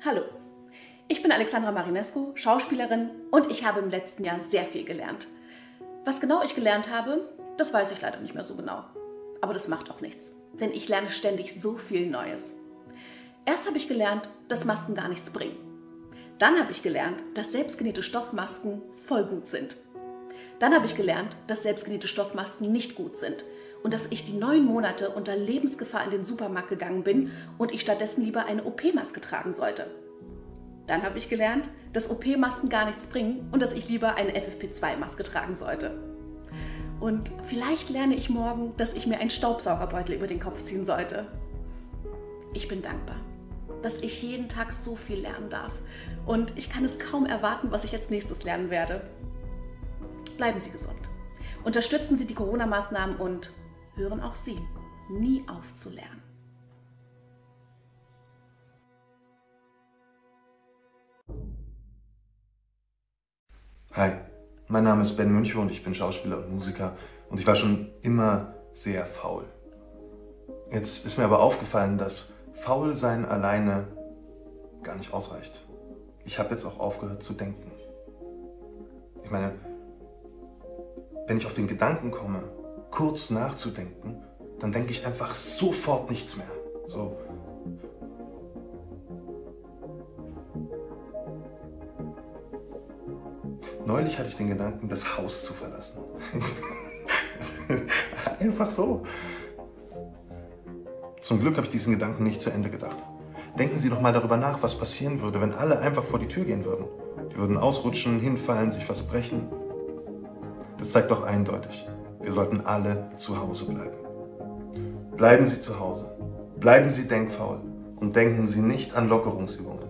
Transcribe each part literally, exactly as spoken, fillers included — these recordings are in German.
Hallo, ich bin Alexandra Marinescu, Schauspielerin und ich habe im letzten Jahr sehr viel gelernt. Was genau ich gelernt habe, das weiß ich leider nicht mehr so genau. Aber das macht auch nichts, denn ich lerne ständig so viel Neues. Erst habe ich gelernt, dass Masken gar nichts bringen. Dann habe ich gelernt, dass selbstgenähte Stoffmasken voll gut sind. Dann habe ich gelernt, dass selbstgenähte Stoffmasken nicht gut sind und dass ich die neun Monate unter Lebensgefahr in den Supermarkt gegangen bin und ich stattdessen lieber eine O P-Maske tragen sollte. Dann habe ich gelernt, dass O P-Masken gar nichts bringen und dass ich lieber eine F F P zwei Maske tragen sollte. Und vielleicht lerne ich morgen, dass ich mir einen Staubsaugerbeutel über den Kopf ziehen sollte. Ich bin dankbar, dass ich jeden Tag so viel lernen darf und ich kann es kaum erwarten, was ich als nächstes lernen werde. Bleiben Sie gesund. Unterstützen Sie die Corona-Maßnahmen und hören auch Sie nie auf zu lernen. Hi, mein Name ist Ben Münchow und ich bin Schauspieler und Musiker und ich war schon immer sehr faul. Jetzt ist mir aber aufgefallen, dass faul sein alleine gar nicht ausreicht. Ich habe jetzt auch aufgehört zu denken. Ich meine, wenn ich auf den Gedanken komme, kurz nachzudenken, dann denke ich einfach sofort nichts mehr. So. Neulich hatte ich den Gedanken, das Haus zu verlassen. Einfach so. Zum Glück habe ich diesen Gedanken nicht zu Ende gedacht. Denken Sie doch mal darüber nach, was passieren würde, wenn alle einfach vor die Tür gehen würden. Die würden ausrutschen, hinfallen, sich was brechen. Das zeigt doch eindeutig, wir sollten alle zu Hause bleiben. Bleiben Sie zu Hause. Bleiben Sie denkfaul und denken Sie nicht an Lockerungsübungen.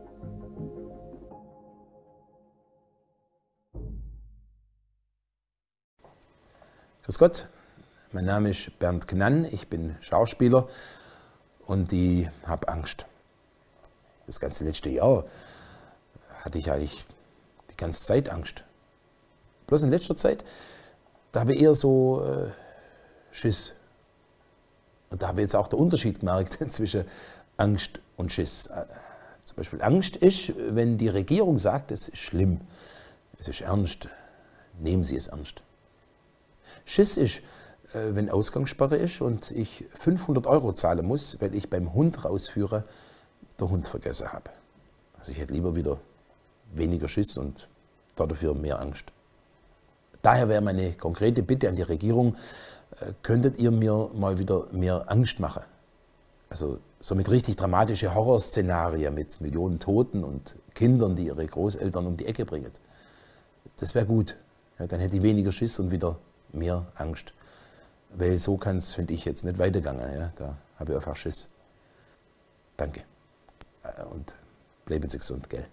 Grüß Gott, mein Name ist Bernd Gnann, ich bin Schauspieler und ich habe Angst. Das ganze letzte Jahr hatte ich eigentlich die ganze Zeit Angst. Bloß in letzter Zeit, da habe ich eher so äh, Schiss. Und da habe ich jetzt auch den Unterschied gemerkt zwischen Angst und Schiss. Äh, zum Beispiel Angst ist, wenn die Regierung sagt, es ist schlimm, es ist ernst, nehmen Sie es ernst. Schiss ist, äh, wenn Ausgangssperre ist und ich fünfhundert Euro zahlen muss, weil ich beim Hund rausführe, der Hund vergessen habe. Also ich hätte lieber wieder weniger Schiss und dafür mehr Angst. Daher wäre meine konkrete Bitte an die Regierung, äh, könntet ihr mir mal wieder mehr Angst machen? Also so mit richtig dramatischen Horrorszenarien mit Millionen Toten und Kindern, die ihre Großeltern um die Ecke bringen. Das wäre gut. Ja, dann hätte ich weniger Schiss und wieder mehr Angst. Weil so kann es, finde ich, jetzt nicht weitergehen. Ja? Da habe ich einfach Schiss. Danke. Und bleiben Sie gesund, gell?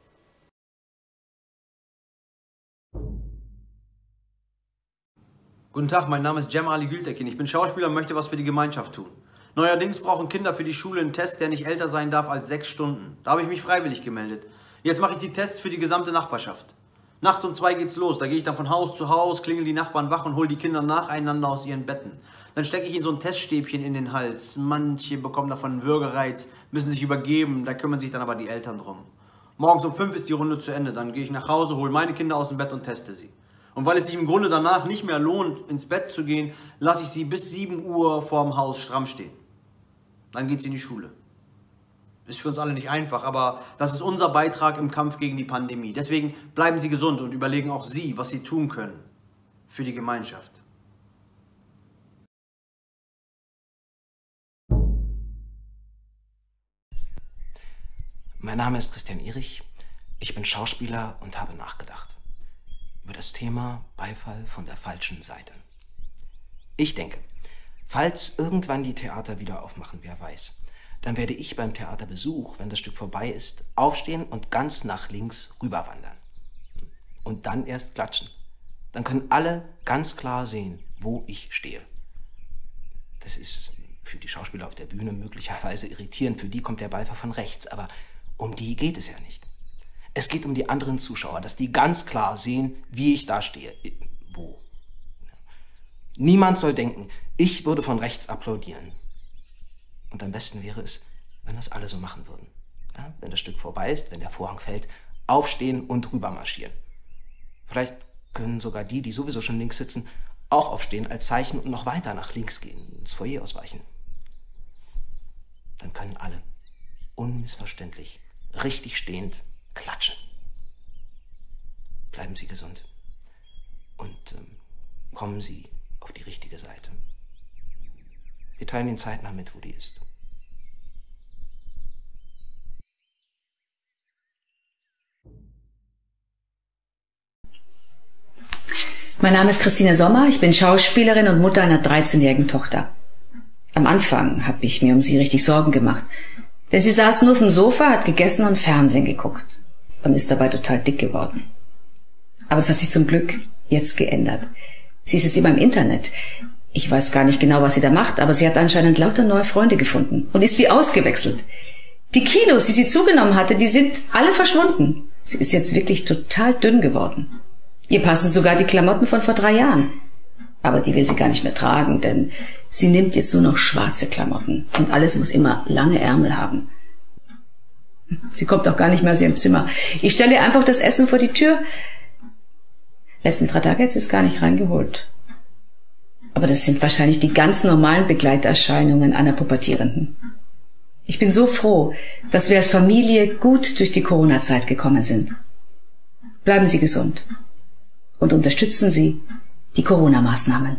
Guten Tag, mein Name ist Cem Ali Gültekin. Ich bin Schauspieler und möchte was für die Gemeinschaft tun. Neuerdings brauchen Kinder für die Schule einen Test, der nicht älter sein darf als sechs Stunden. Da habe ich mich freiwillig gemeldet. Jetzt mache ich die Tests für die gesamte Nachbarschaft. Nachts um zwei geht's los. Da gehe ich dann von Haus zu Haus, klingel die Nachbarn wach und hole die Kinder nacheinander aus ihren Betten. Dann stecke ich ihnen so ein Teststäbchen in den Hals. Manche bekommen davon einen Würgereiz, müssen sich übergeben, da kümmern sich dann aber die Eltern drum. Morgens um fünf ist die Runde zu Ende. Dann gehe ich nach Hause, hole meine Kinder aus dem Bett und teste sie. Und weil es sich im Grunde danach nicht mehr lohnt, ins Bett zu gehen, lasse ich sie bis sieben Uhr vorm Haus stramm stehen. Dann geht sie in die Schule. Ist für uns alle nicht einfach, aber das ist unser Beitrag im Kampf gegen die Pandemie. Deswegen bleiben Sie gesund und überlegen auch Sie, was Sie tun können für die Gemeinschaft. Mein Name ist Christian Erich, ich bin Schauspieler und habe nachgedacht über das Thema Beifall von der falschen Seite. Ich denke, falls irgendwann die Theater wieder aufmachen, wer weiß, dann werde ich beim Theaterbesuch, wenn das Stück vorbei ist, aufstehen und ganz nach links rüberwandern. Und dann erst klatschen. Dann können alle ganz klar sehen, wo ich stehe. Das ist für die Schauspieler auf der Bühne möglicherweise irritierend, für die kommt der Beifall von rechts, aber um die geht es ja nicht. Es geht um die anderen Zuschauer, dass die ganz klar sehen, wie ich da stehe. Wo? Niemand soll denken, ich würde von rechts applaudieren. Und am besten wäre es, wenn das alle so machen würden. Ja, wenn das Stück vorbei ist, wenn der Vorhang fällt, aufstehen und rüber marschieren. Vielleicht können sogar die, die sowieso schon links sitzen, auch aufstehen als Zeichen und noch weiter nach links gehen, ins Foyer ausweichen. Dann können alle unmissverständlich, richtig stehend klatschen. Bleiben Sie gesund und ähm, kommen Sie auf die richtige Seite. Wir teilen Ihnen zeitnah mit, wo die ist. Mein Name ist Christine Sommer, ich bin Schauspielerin und Mutter einer dreizehnjährigen Tochter. Am Anfang habe ich mir um sie richtig Sorgen gemacht, denn sie saß nur auf dem Sofa, hat gegessen und Fernsehen geguckt und ist dabei total dick geworden. Aber es hat sich zum Glück jetzt geändert. Sie ist jetzt immer im Internet. Ich weiß gar nicht genau, was sie da macht, aber sie hat anscheinend lauter neue Freunde gefunden und ist wie ausgewechselt. Die Kilos, die sie zugenommen hatte, die sind alle verschwunden. Sie ist jetzt wirklich total dünn geworden. Ihr passen sogar die Klamotten von vor drei Jahren. Aber die will sie gar nicht mehr tragen, denn sie nimmt jetzt nur noch schwarze Klamotten. Und alles muss immer lange Ärmel haben. Sie kommt auch gar nicht mehr aus ihrem Zimmer. Ich stelle ihr einfach das Essen vor die Tür. Letzten drei Tage hat sie es gar nicht reingeholt. Aber das sind wahrscheinlich die ganz normalen Begleiterscheinungen einer Pubertierenden. Ich bin so froh, dass wir als Familie gut durch die Corona-Zeit gekommen sind. Bleiben Sie gesund und unterstützen Sie die Corona-Maßnahmen.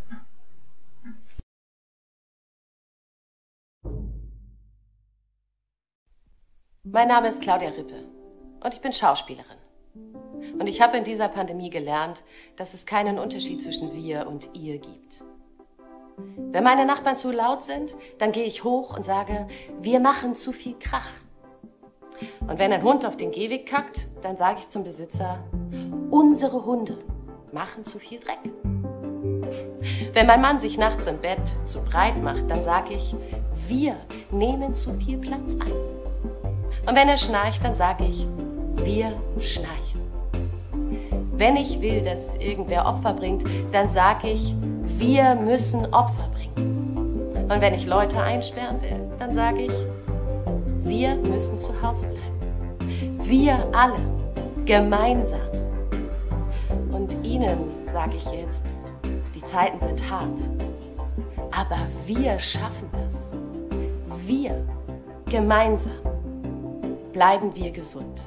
Mein Name ist Claudia Rippe und ich bin Schauspielerin. Und ich habe in dieser Pandemie gelernt, dass es keinen Unterschied zwischen wir und ihr gibt. Wenn meine Nachbarn zu laut sind, dann gehe ich hoch und sage, wir machen zu viel Krach. Und wenn ein Hund auf den Gehweg kackt, dann sage ich zum Besitzer, unsere Hunde machen zu viel Dreck. Wenn mein Mann sich nachts im Bett zu breit macht, dann sage ich, wir nehmen zu viel Platz ein. Und wenn er schnarcht, dann sage ich, wir schnarchen. Wenn ich will, dass irgendwer Opfer bringt, dann sage ich, wir müssen Opfer bringen. Und wenn ich Leute einsperren will, dann sage ich, wir müssen zu Hause bleiben. Wir alle, gemeinsam. Und Ihnen sage ich jetzt, die Zeiten sind hart. Aber wir schaffen das. Wir, gemeinsam. Bleiben wir gesund.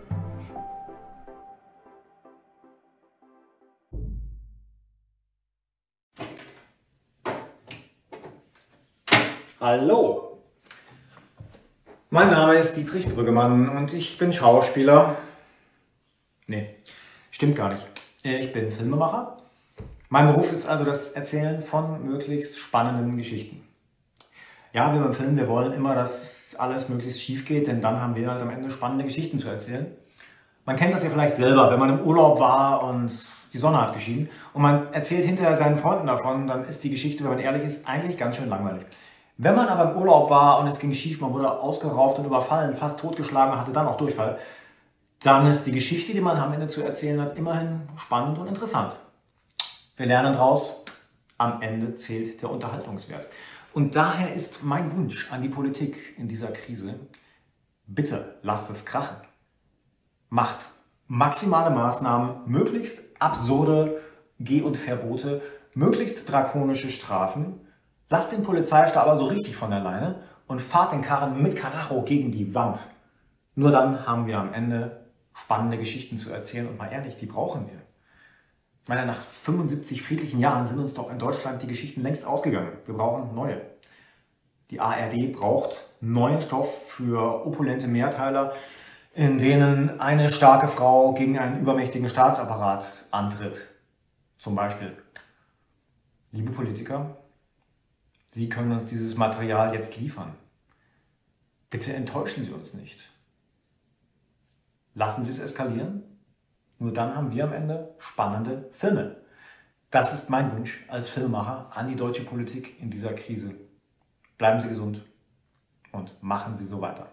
Hallo, mein Name ist Dietrich Brüggemann und ich bin Schauspieler. Nee, stimmt gar nicht. Ich bin Filmemacher. Mein Beruf ist also das Erzählen von möglichst spannenden Geschichten. Ja, wir beim Film, wir wollen immer, dass alles möglichst schief geht, denn dann haben wir halt am Ende spannende Geschichten zu erzählen. Man kennt das ja vielleicht selber, wenn man im Urlaub war und die Sonne hat geschienen und man erzählt hinterher seinen Freunden davon, dann ist die Geschichte, wenn man ehrlich ist, eigentlich ganz schön langweilig. Wenn man aber im Urlaub war und es ging schief, man wurde ausgeraubt und überfallen, fast totgeschlagen, hatte dann auch Durchfall, dann ist die Geschichte, die man am Ende zu erzählen hat, immerhin spannend und interessant. Wir lernen daraus, am Ende zählt der Unterhaltungswert. Und daher ist mein Wunsch an die Politik in dieser Krise, bitte lasst es krachen. Macht maximale Maßnahmen, möglichst absurde Geh- und Verbote, möglichst drakonische Strafen. Lasst den Polizeistab aber so richtig von der Leine und fahrt den Karren mit Karacho gegen die Wand. Nur dann haben wir am Ende spannende Geschichten zu erzählen und mal ehrlich, die brauchen wir. Ich meine, nach fünfundsiebzig friedlichen Jahren sind uns doch in Deutschland die Geschichten längst ausgegangen. Wir brauchen neue. Die A R D braucht neuen Stoff für opulente Mehrteiler, in denen eine starke Frau gegen einen übermächtigen Staatsapparat antritt. Zum Beispiel. Liebe Politiker, Sie können uns dieses Material jetzt liefern. Bitte enttäuschen Sie uns nicht. Lassen Sie es eskalieren. Nur dann haben wir am Ende spannende Filme. Das ist mein Wunsch als Filmemacher an die deutsche Politik in dieser Krise. Bleiben Sie gesund und machen Sie so weiter.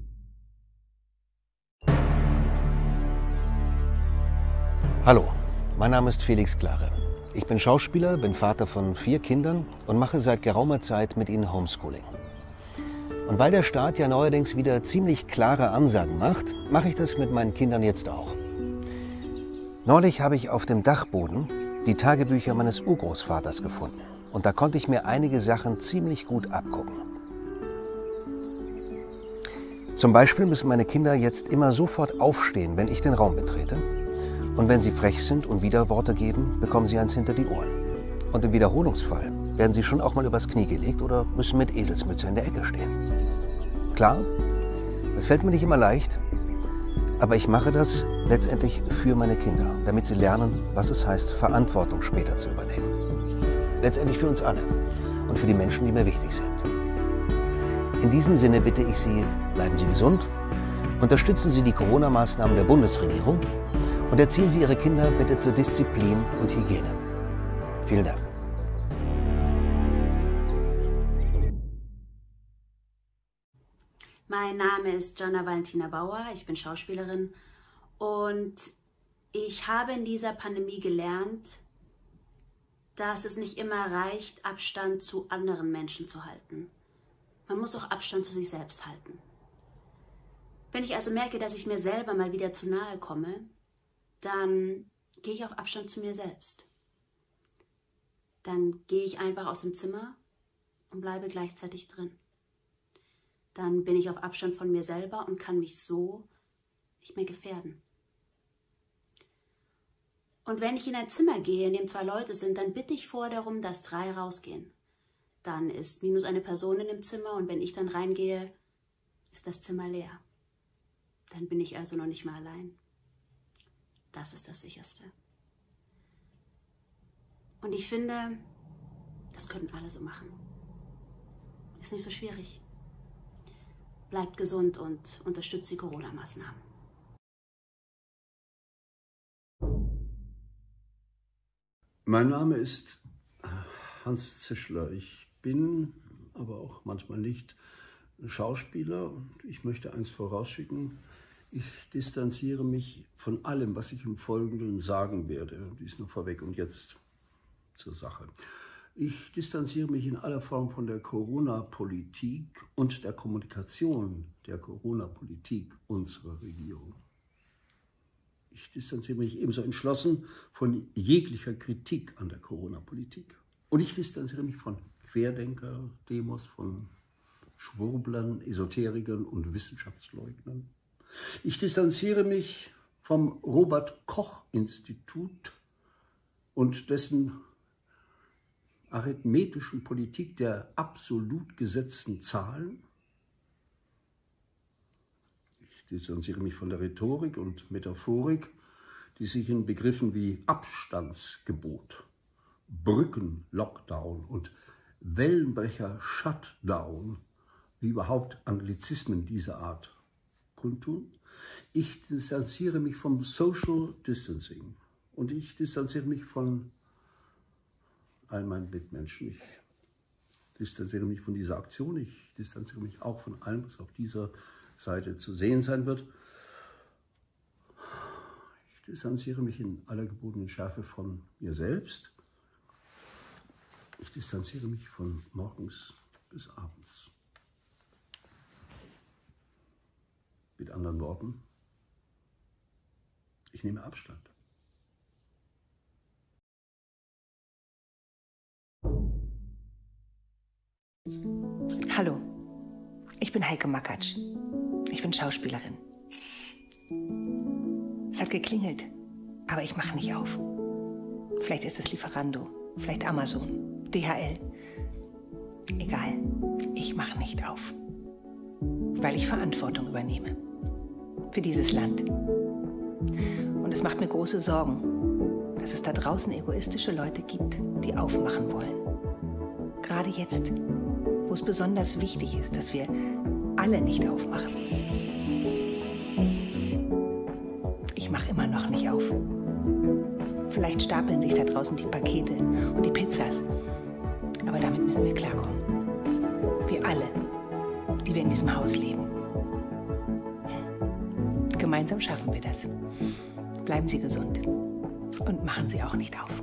Hallo, Mein Name ist Felix Klare. Ich bin Schauspieler, bin Vater von vier Kindern und mache seit geraumer Zeit mit ihnen Homeschooling. Und weil der Staat ja neuerdings wieder ziemlich klare Ansagen macht, mache ich das mit meinen Kindern jetzt auch. Neulich habe ich auf dem Dachboden die Tagebücher meines Urgroßvaters gefunden. Und da konnte ich mir einige Sachen ziemlich gut abgucken. Zum Beispiel müssen meine Kinder jetzt immer sofort aufstehen, wenn ich den Raum betrete. Und wenn sie frech sind und Widerworte geben, bekommen sie eins hinter die Ohren. Und im Wiederholungsfall werden sie schon auch mal übers Knie gelegt oder müssen mit Eselsmütze in der Ecke stehen. Klar, das fällt mir nicht immer leicht, aber ich mache das letztendlich für meine Kinder, damit sie lernen, was es heißt, Verantwortung später zu übernehmen. Letztendlich für uns alle und für die Menschen, die mir wichtig sind. In diesem Sinne bitte ich Sie, bleiben Sie gesund, unterstützen Sie die Corona-Maßnahmen der Bundesregierung und erziehen Sie Ihre Kinder bitte zur Disziplin und Hygiene. Vielen Dank. Mein Name ist Jonna Valentina Bauer, ich bin Schauspielerin und ich habe in dieser Pandemie gelernt, dass es nicht immer reicht, Abstand zu anderen Menschen zu halten. Man muss auch Abstand zu sich selbst halten. Wenn ich also merke, dass ich mir selber mal wieder zu nahe komme, dann gehe ich auf Abstand zu mir selbst. Dann gehe ich einfach aus dem Zimmer und bleibe gleichzeitig drin. Dann bin ich auf Abstand von mir selber und kann mich so nicht mehr gefährden. Und wenn ich in ein Zimmer gehe, in dem zwei Leute sind, dann bitte ich vorher darum, dass drei rausgehen. Dann ist minus eine Person in dem Zimmer und wenn ich dann reingehe, ist das Zimmer leer. Dann bin ich also noch nicht mal allein. Das ist das Sicherste. Und ich finde, das können alle so machen. Ist nicht so schwierig. Bleibt gesund und unterstützt die Corona-Maßnahmen. Mein Name ist Hans Zischler. Ich bin, aber auch manchmal nicht, Schauspieler. Und ich möchte eins vorausschicken. Ich distanziere mich von allem, was ich im Folgenden sagen werde. Dies nur vorweg und jetzt zur Sache. Ich distanziere mich in aller Form von der Corona-Politik und der Kommunikation der Corona-Politik unserer Regierung. Ich distanziere mich ebenso entschlossen von jeglicher Kritik an der Corona-Politik. Und ich distanziere mich von Querdenker-Demos, von Schwurblern, Esoterikern und Wissenschaftsleugnern. Ich distanziere mich vom Robert-Koch-Institut und dessen arithmetischen Politik der absolut gesetzten Zahlen. Ich distanziere mich von der Rhetorik und Metaphorik, die sich in Begriffen wie Abstandsgebot, Brücken-Lockdown und Wellenbrecher-Shutdown, wie überhaupt Anglizismen dieser Art kundtun. Ich distanziere mich vom Social Distancing und ich distanziere mich von all meinen Mitmenschen. Ich distanziere mich von dieser Aktion, ich distanziere mich auch von allem, was auf dieser Seite zu sehen sein wird. Ich distanziere mich in aller gebotenen Schärfe von mir selbst. Ich distanziere mich von morgens bis abends. Mit anderen Worten, ich nehme Abstand. Hallo, ich bin Heike Makatsch. Ich bin Schauspielerin. Es hat geklingelt, aber ich mache nicht auf. Vielleicht ist es Lieferando, vielleicht Amazon, D H L. Egal, ich mache nicht auf. Weil ich Verantwortung übernehme. Für dieses Land. Und es macht mir große Sorgen, dass es da draußen egoistische Leute gibt, die aufmachen wollen. Gerade jetzt, wo es besonders wichtig ist, dass wir alle nicht aufmachen. Ich mache immer noch nicht auf. Vielleicht stapeln sich da draußen die Pakete und die Pizzas. Aber damit müssen wir klarkommen. Wir alle, die wir in diesem Haus leben. Gemeinsam schaffen wir das. Bleiben Sie gesund. Und machen Sie auch nicht auf.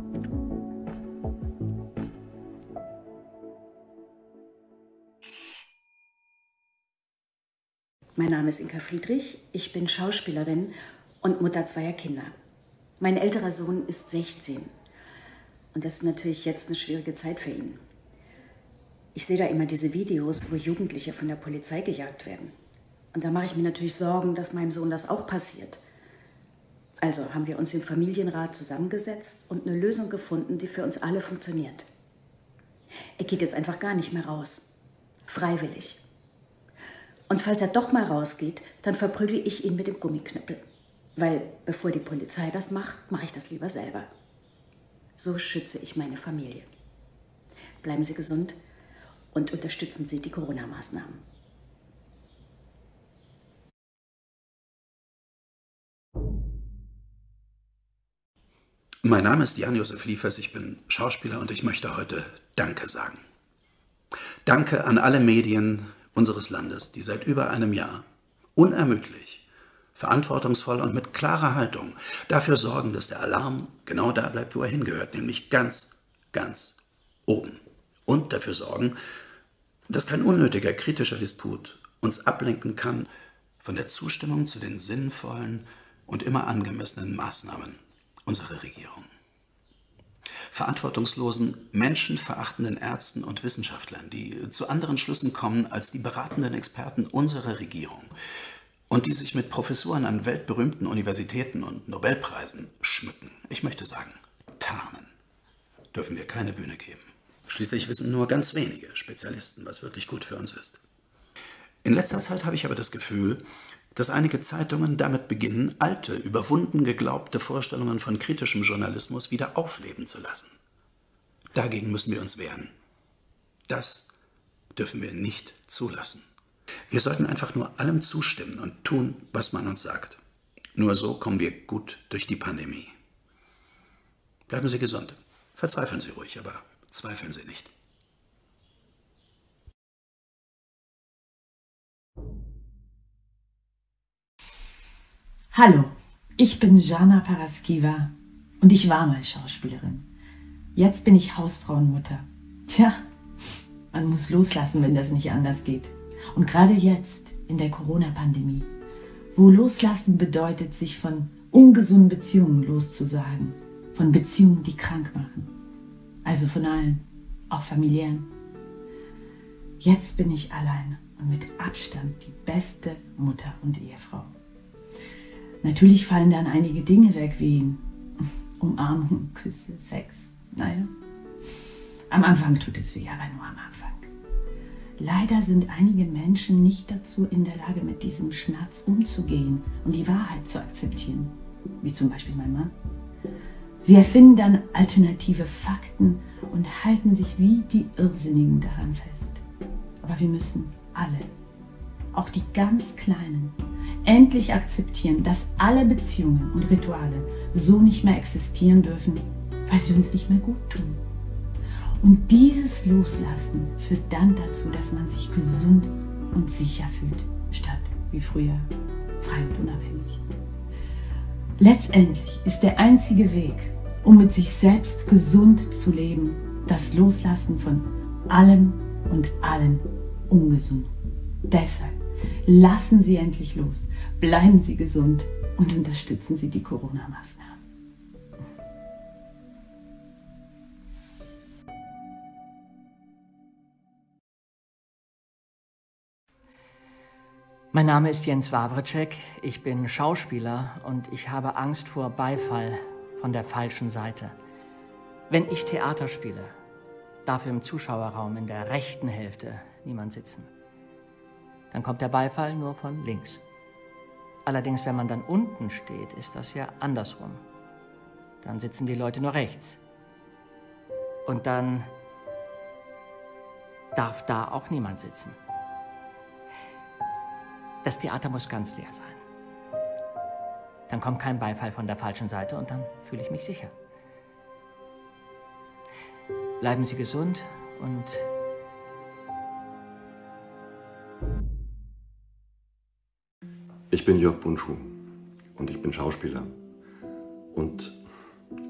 Mein Name ist Inka Friedrich, ich bin Schauspielerin und Mutter zweier Kinder. Mein älterer Sohn ist sechzehn und das ist natürlich jetzt eine schwierige Zeit für ihn. Ich sehe da immer diese Videos, wo Jugendliche von der Polizei gejagt werden. Und da mache ich mir natürlich Sorgen, dass meinem Sohn das auch passiert. Also haben wir uns im Familienrat zusammengesetzt und eine Lösung gefunden, die für uns alle funktioniert. Er geht jetzt einfach gar nicht mehr raus. Freiwillig. Und falls er doch mal rausgeht, dann verprügel ich ihn mit dem Gummiknüppel. Weil bevor die Polizei das macht, mache ich das lieber selber. So schütze ich meine Familie. Bleiben Sie gesund und unterstützen Sie die Corona-Maßnahmen. Mein Name ist Jan-Josef Liefers, ich bin Schauspieler und ich möchte heute Danke sagen. Danke an alle Medien unseres Landes, die seit über einem Jahr unermüdlich, verantwortungsvoll und mit klarer Haltung dafür sorgen, dass der Alarm genau da bleibt, wo er hingehört, nämlich ganz, ganz oben. Und dafür sorgen, dass kein unnötiger kritischer Disput uns ablenken kann von der Zustimmung zu den sinnvollen und immer angemessenen Maßnahmen unserer Regierung. Verantwortungslosen, menschenverachtenden Ärzten und Wissenschaftlern, die zu anderen Schlüssen kommen als die beratenden Experten unserer Regierung und die sich mit Professuren an weltberühmten Universitäten und Nobelpreisen schmücken. Ich möchte sagen, tarnen dürfen wir keine Bühne geben. Schließlich wissen nur ganz wenige Spezialisten, was wirklich gut für uns ist. In letzter Zeit habe ich aber das Gefühl, dass einige Zeitungen damit beginnen, alte, überwunden geglaubte Vorstellungen von kritischem Journalismus wieder aufleben zu lassen. Dagegen müssen wir uns wehren. Das dürfen wir nicht zulassen. Wir sollten einfach nur allem zustimmen und tun, was man uns sagt. Nur so kommen wir gut durch die Pandemie. Bleiben Sie gesund. Verzweifeln Sie ruhig, aber zweifeln Sie nicht. Hallo, ich bin Jana Paraskiva und ich war mal Schauspielerin. Jetzt bin ich Hausfrauenmutter. Tja, man muss loslassen, wenn das nicht anders geht. Und gerade jetzt, in der Corona-Pandemie, wo loslassen bedeutet, sich von ungesunden Beziehungen loszusagen, von Beziehungen, die krank machen. Also von allen, auch familiären. Jetzt bin ich allein und mit Abstand die beste Mutter und Ehefrau. Natürlich fallen dann einige Dinge weg, wie Umarmung, Küsse, Sex. Naja, am Anfang tut es weh, aber nur am Anfang. Leider sind einige Menschen nicht dazu in der Lage, mit diesem Schmerz umzugehen und die Wahrheit zu akzeptieren, wie zum Beispiel mein Mann. Sie erfinden dann alternative Fakten und halten sich wie die Irrsinnigen daran fest. Aber wir müssen alle, auch die ganz Kleinen, endlich akzeptieren, dass alle Beziehungen und Rituale so nicht mehr existieren dürfen, weil sie uns nicht mehr gut tun. Und dieses Loslassen führt dann dazu, dass man sich gesund und sicher fühlt, statt wie früher frei und unabhängig. Letztendlich ist der einzige Weg, um mit sich selbst gesund zu leben, das Loslassen von allem und allen Ungesunden. Deshalb lassen Sie endlich los, bleiben Sie gesund und unterstützen Sie die Corona-Maßnahmen. Mein Name ist Jens Wawrczyk, ich bin Schauspieler und ich habe Angst vor Beifall von der falschen Seite. Wenn ich Theater spiele, darf im Zuschauerraum in der rechten Hälfte niemand sitzen. Dann kommt der Beifall nur von links. Allerdings, wenn man dann unten steht, ist das ja andersrum. Dann sitzen die Leute nur rechts. Und dann darf da auch niemand sitzen. Das Theater muss ganz leer sein. Dann kommt kein Beifall von der falschen Seite und dann fühle ich mich sicher. Bleiben Sie gesund und ich bin Jörg Bundschuh und ich bin Schauspieler. Und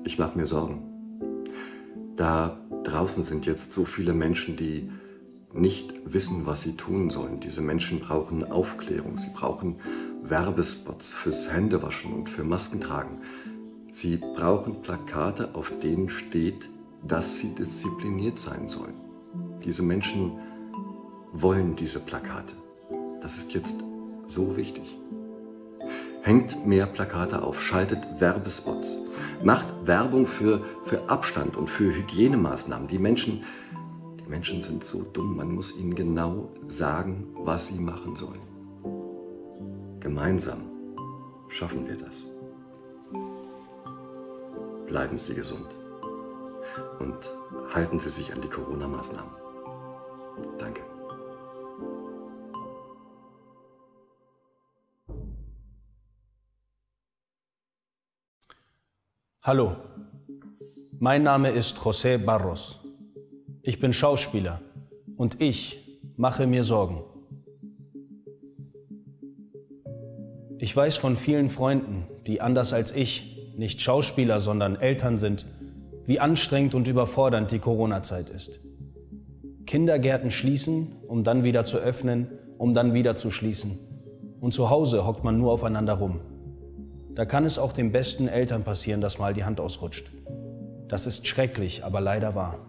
Ich mache mir Sorgen. Da draußen sind jetzt so viele Menschen, die nicht wissen, was sie tun sollen. Diese Menschen brauchen Aufklärung, sie brauchen Werbespots fürs Händewaschen und für Maskentragen. Sie brauchen Plakate, auf denen steht, dass sie diszipliniert sein sollen. Diese Menschen wollen diese Plakate. Das ist jetzt so wichtig. Hängt mehr Plakate auf, schaltet Werbespots, macht Werbung für, für Abstand und für Hygienemaßnahmen. Die Menschen, die Menschen sind so dumm, man muss ihnen genau sagen, was sie machen sollen. Gemeinsam schaffen wir das. Bleiben Sie gesund und halten Sie sich an die Corona-Maßnahmen. Danke. Hallo, mein Name ist José Barros. Ich bin Schauspieler und ich mache mir Sorgen. Ich weiß von vielen Freunden, die anders als ich nicht Schauspieler, sondern Eltern sind, wie anstrengend und überfordernd die Corona-Zeit ist. Kindergärten schließen, um dann wieder zu öffnen, um dann wieder zu schließen. Und zu Hause hockt man nur aufeinander rum. Da kann es auch den besten Eltern passieren, dass mal die Hand ausrutscht. Das ist schrecklich, aber leider wahr.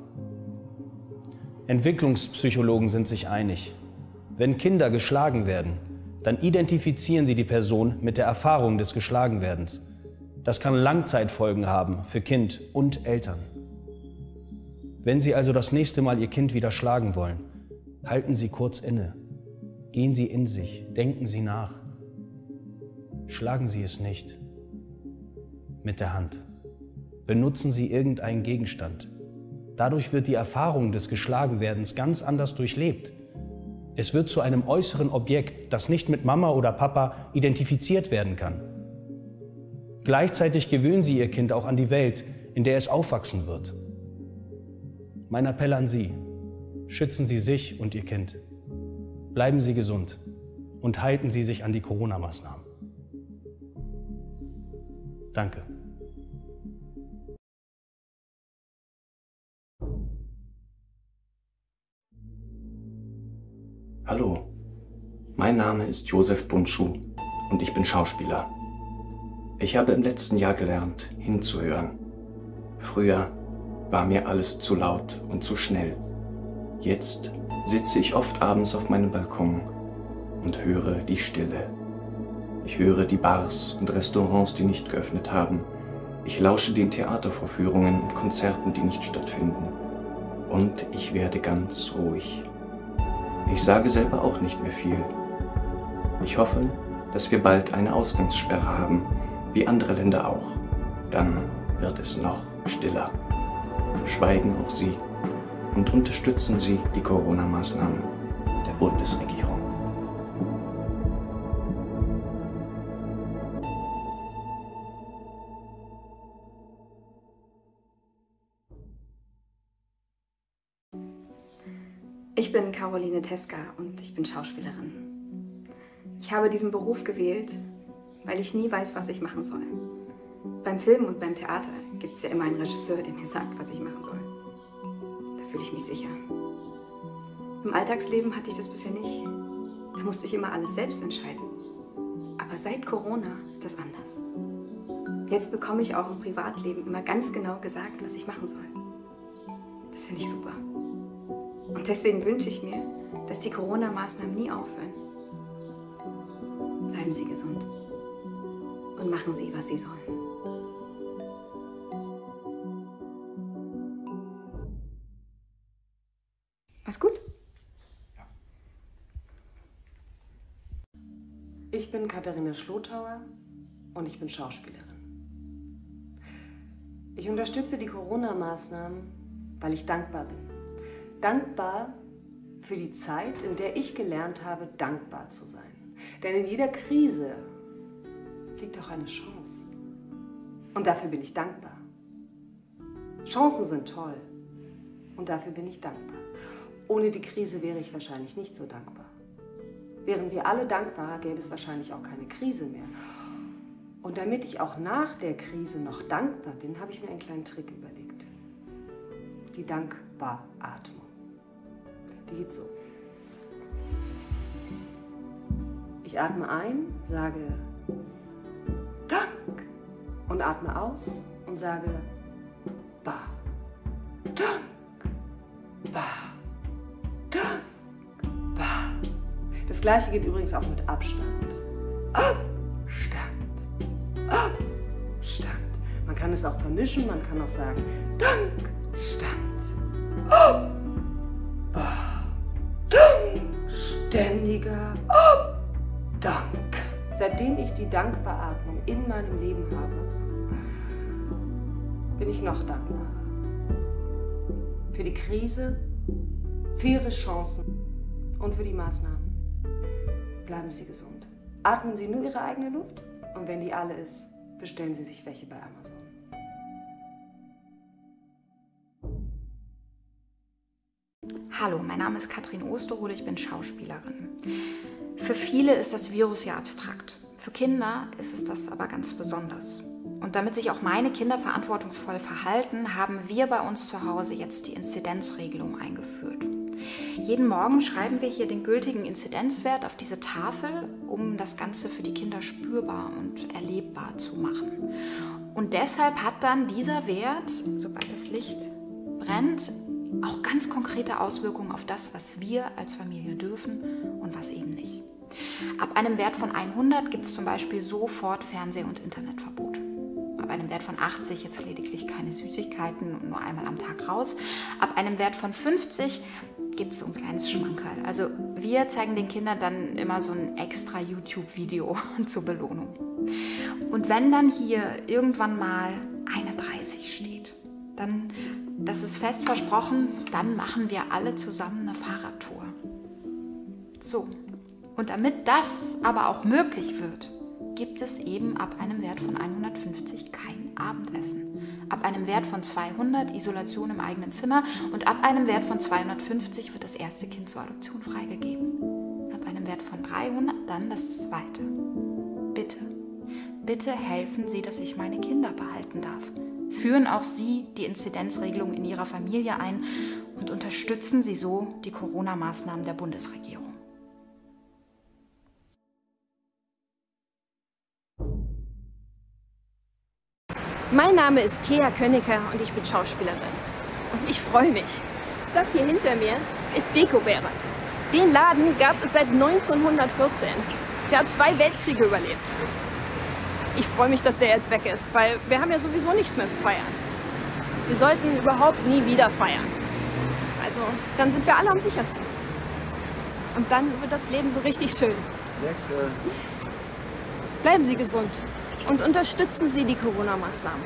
Entwicklungspsychologen sind sich einig. Wenn Kinder geschlagen werden, dann identifizieren sie die Person mit der Erfahrung des Geschlagenwerdens. Das kann Langzeitfolgen haben für Kind und Eltern. Wenn Sie also das nächste Mal Ihr Kind wieder schlagen wollen, halten Sie kurz inne. Gehen Sie in sich, denken Sie nach. Schlagen Sie es nicht mit der Hand. Benutzen Sie irgendeinen Gegenstand. Dadurch wird die Erfahrung des Geschlagenwerdens ganz anders durchlebt. Es wird zu einem äußeren Objekt, das nicht mit Mama oder Papa identifiziert werden kann. Gleichzeitig gewöhnen Sie Ihr Kind auch an die Welt, in der es aufwachsen wird. Mein Appell an Sie: Schützen Sie sich und Ihr Kind. Bleiben Sie gesund und halten Sie sich an die Corona-Maßnahmen. Danke. Hallo, mein Name ist Josef Bundschuh und ich bin Schauspieler. Ich habe im letzten Jahr gelernt, hinzuhören. Früher war mir alles zu laut und zu schnell. Jetzt sitze ich oft abends auf meinem Balkon und höre die Stille. Ich höre die Bars und Restaurants, die nicht geöffnet haben. Ich lausche den Theatervorführungen und Konzerten, die nicht stattfinden. Und ich werde ganz ruhig. Ich sage selber auch nicht mehr viel. Ich hoffe, dass wir bald eine Ausgangssperre haben, wie andere Länder auch. Dann wird es noch stiller. Schweigen auch Sie und unterstützen Sie die Corona-Maßnahmen der Bundesregierung. Ich bin Caroline Teska und ich bin Schauspielerin. Ich habe diesen Beruf gewählt, weil ich nie weiß, was ich machen soll. Beim Film und beim Theater gibt es ja immer einen Regisseur, der mir sagt, was ich machen soll. Da fühle ich mich sicher. Im Alltagsleben hatte ich das bisher nicht. Da musste ich immer alles selbst entscheiden. Aber seit Corona ist das anders. Jetzt bekomme ich auch im Privatleben immer ganz genau gesagt, was ich machen soll. Das finde ich super. Und deswegen wünsche ich mir, dass die Corona-Maßnahmen nie aufhören. Bleiben Sie gesund und machen Sie, was Sie sollen. War's gut? Ich bin Katharina Schlothauer und ich bin Schauspielerin. Ich unterstütze die Corona-Maßnahmen, weil ich dankbar bin. Dankbar für die Zeit, in der ich gelernt habe, dankbar zu sein. Denn in jeder Krise liegt auch eine Chance. Und dafür bin ich dankbar. Chancen sind toll. Und dafür bin ich dankbar. Ohne die Krise wäre ich wahrscheinlich nicht so dankbar. Wären wir alle dankbar, gäbe es wahrscheinlich auch keine Krise mehr. Und damit ich auch nach der Krise noch dankbar bin, habe ich mir einen kleinen Trick überlegt. Die Dankbar-Atmung. Die geht so. Ich atme ein, sage Dank und atme aus und sage Ba. Dank, Ba. Dank, Ba. Das gleiche geht übrigens auch mit Abstand. Abstand. Abstand. Man kann es auch vermischen, man kann auch sagen Dank, Stand. Ab. Ba. Dank. Ständiger Ab. Dank. Seitdem ich die Dankberatmung in meinem Leben habe, bin ich noch dankbarer. Für die Krise, für Ihre Chancen und für die Maßnahmen. Bleiben Sie gesund. Atmen Sie nur Ihre eigene Luft und wenn die alle ist, bestellen Sie sich welche bei Amazon. Hallo, mein Name ist Katrin Osterode, ich bin Schauspielerin. Für viele ist das Virus ja abstrakt. Für Kinder ist es das aber ganz besonders. Und damit sich auch meine Kinder verantwortungsvoll verhalten, haben wir bei uns zu Hause jetzt die Inzidenzregelung eingeführt. Jeden Morgen schreiben wir hier den gültigen Inzidenzwert auf diese Tafel, um das Ganze für die Kinder spürbar und erlebbar zu machen. Und deshalb hat dann dieser Wert, sobald das Licht brennt, auch ganz konkrete Auswirkungen auf das, was wir als Familie dürfen und was eben nicht. Ab einem Wert von hundert gibt es zum Beispiel sofort Fernseh- und Internetverbot. Ab einem Wert von achtzig jetzt lediglich keine Süßigkeiten und nur einmal am Tag raus. Ab einem Wert von fünfzig gibt es so ein kleines Schmankerl. Also wir zeigen den Kindern dann immer so ein extra YouTube-Video zur Belohnung. Und wenn dann hier irgendwann mal einunddreißig steht, dann, das ist fest versprochen, dann machen wir alle zusammen eine Fahrradtour. So, und damit das aber auch möglich wird, gibt es eben ab einem Wert von hundertfünfzig kein Abendessen. Ab einem Wert von zweihundert Isolation im eigenen Zimmer und ab einem Wert von zweihundertfünfzig wird das erste Kind zur Adoption freigegeben. Ab einem Wert von dreihundert dann das zweite. Bitte, bitte helfen Sie, dass ich meine Kinder behalten darf. Führen auch Sie die Inzidenzregelung in Ihrer Familie ein und unterstützen Sie so die Corona-Maßnahmen der Bundesregierung. Mein Name ist Kea Könnecker und ich bin Schauspielerin. Und ich freue mich. Das hier hinter mir ist Deko-Berat. Den Laden gab es seit neunzehnhundertvierzehn. Der hat zwei Weltkriege überlebt. Ich freue mich, dass der jetzt weg ist, weil wir haben ja sowieso nichts mehr zu feiern. Wir sollten überhaupt nie wieder feiern. Also, dann sind wir alle am sichersten. Und dann wird das Leben so richtig schön. Bleiben Sie gesund. Und unterstützen Sie die Corona-Maßnahmen.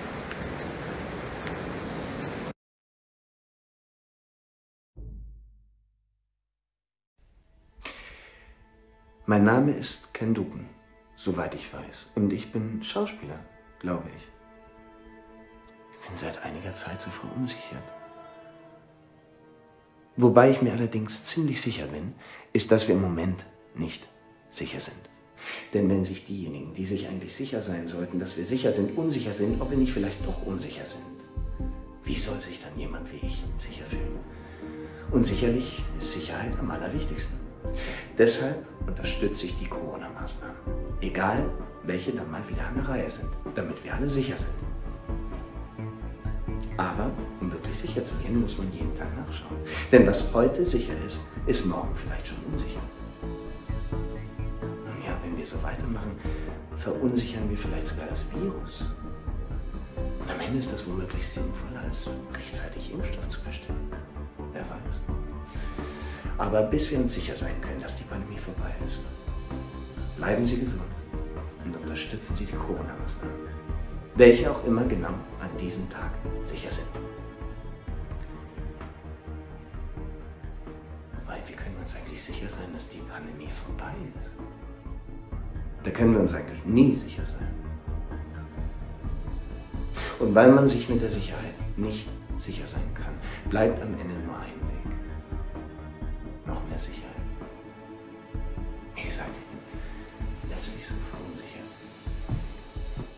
Mein Name ist Ken Duken, soweit ich weiß. Und ich bin Schauspieler, glaube ich. Ich bin seit einiger Zeit so verunsichert. Wobei ich mir allerdings ziemlich sicher bin, ist, dass wir im Moment nicht sicher sind. Denn wenn sich diejenigen, die sich eigentlich sicher sein sollten, dass wir sicher sind, unsicher sind, ob wir nicht vielleicht doch unsicher sind, wie soll sich dann jemand wie ich sicher fühlen? Und sicherlich ist Sicherheit am allerwichtigsten. Deshalb unterstütze ich die Corona-Maßnahmen, egal welche dann mal wieder an der Reihe sind, damit wir alle sicher sind. Aber um wirklich sicher zu gehen, muss man jeden Tag nachschauen. Denn was heute sicher ist, ist morgen vielleicht schon unsicher. Ja, wenn wir so weitermachen, verunsichern wir vielleicht sogar das Virus. Und am Ende ist das womöglich sinnvoller, als rechtzeitig Impfstoff zu bestimmen. Wer weiß. Aber bis wir uns sicher sein können, dass die Pandemie vorbei ist, bleiben Sie gesund und unterstützen Sie die Corona-Maßnahmen, welche auch immer genau an diesem Tag sicher sind. Wobei, wie können wir uns eigentlich sicher sein, dass die Pandemie vorbei ist? Da können wir uns eigentlich nie sicher sein. Und weil man sich mit der Sicherheit nicht sicher sein kann, bleibt am Ende nur ein Weg. Noch mehr Sicherheit. Wie gesagt, ich bin letztlich so verunsichert.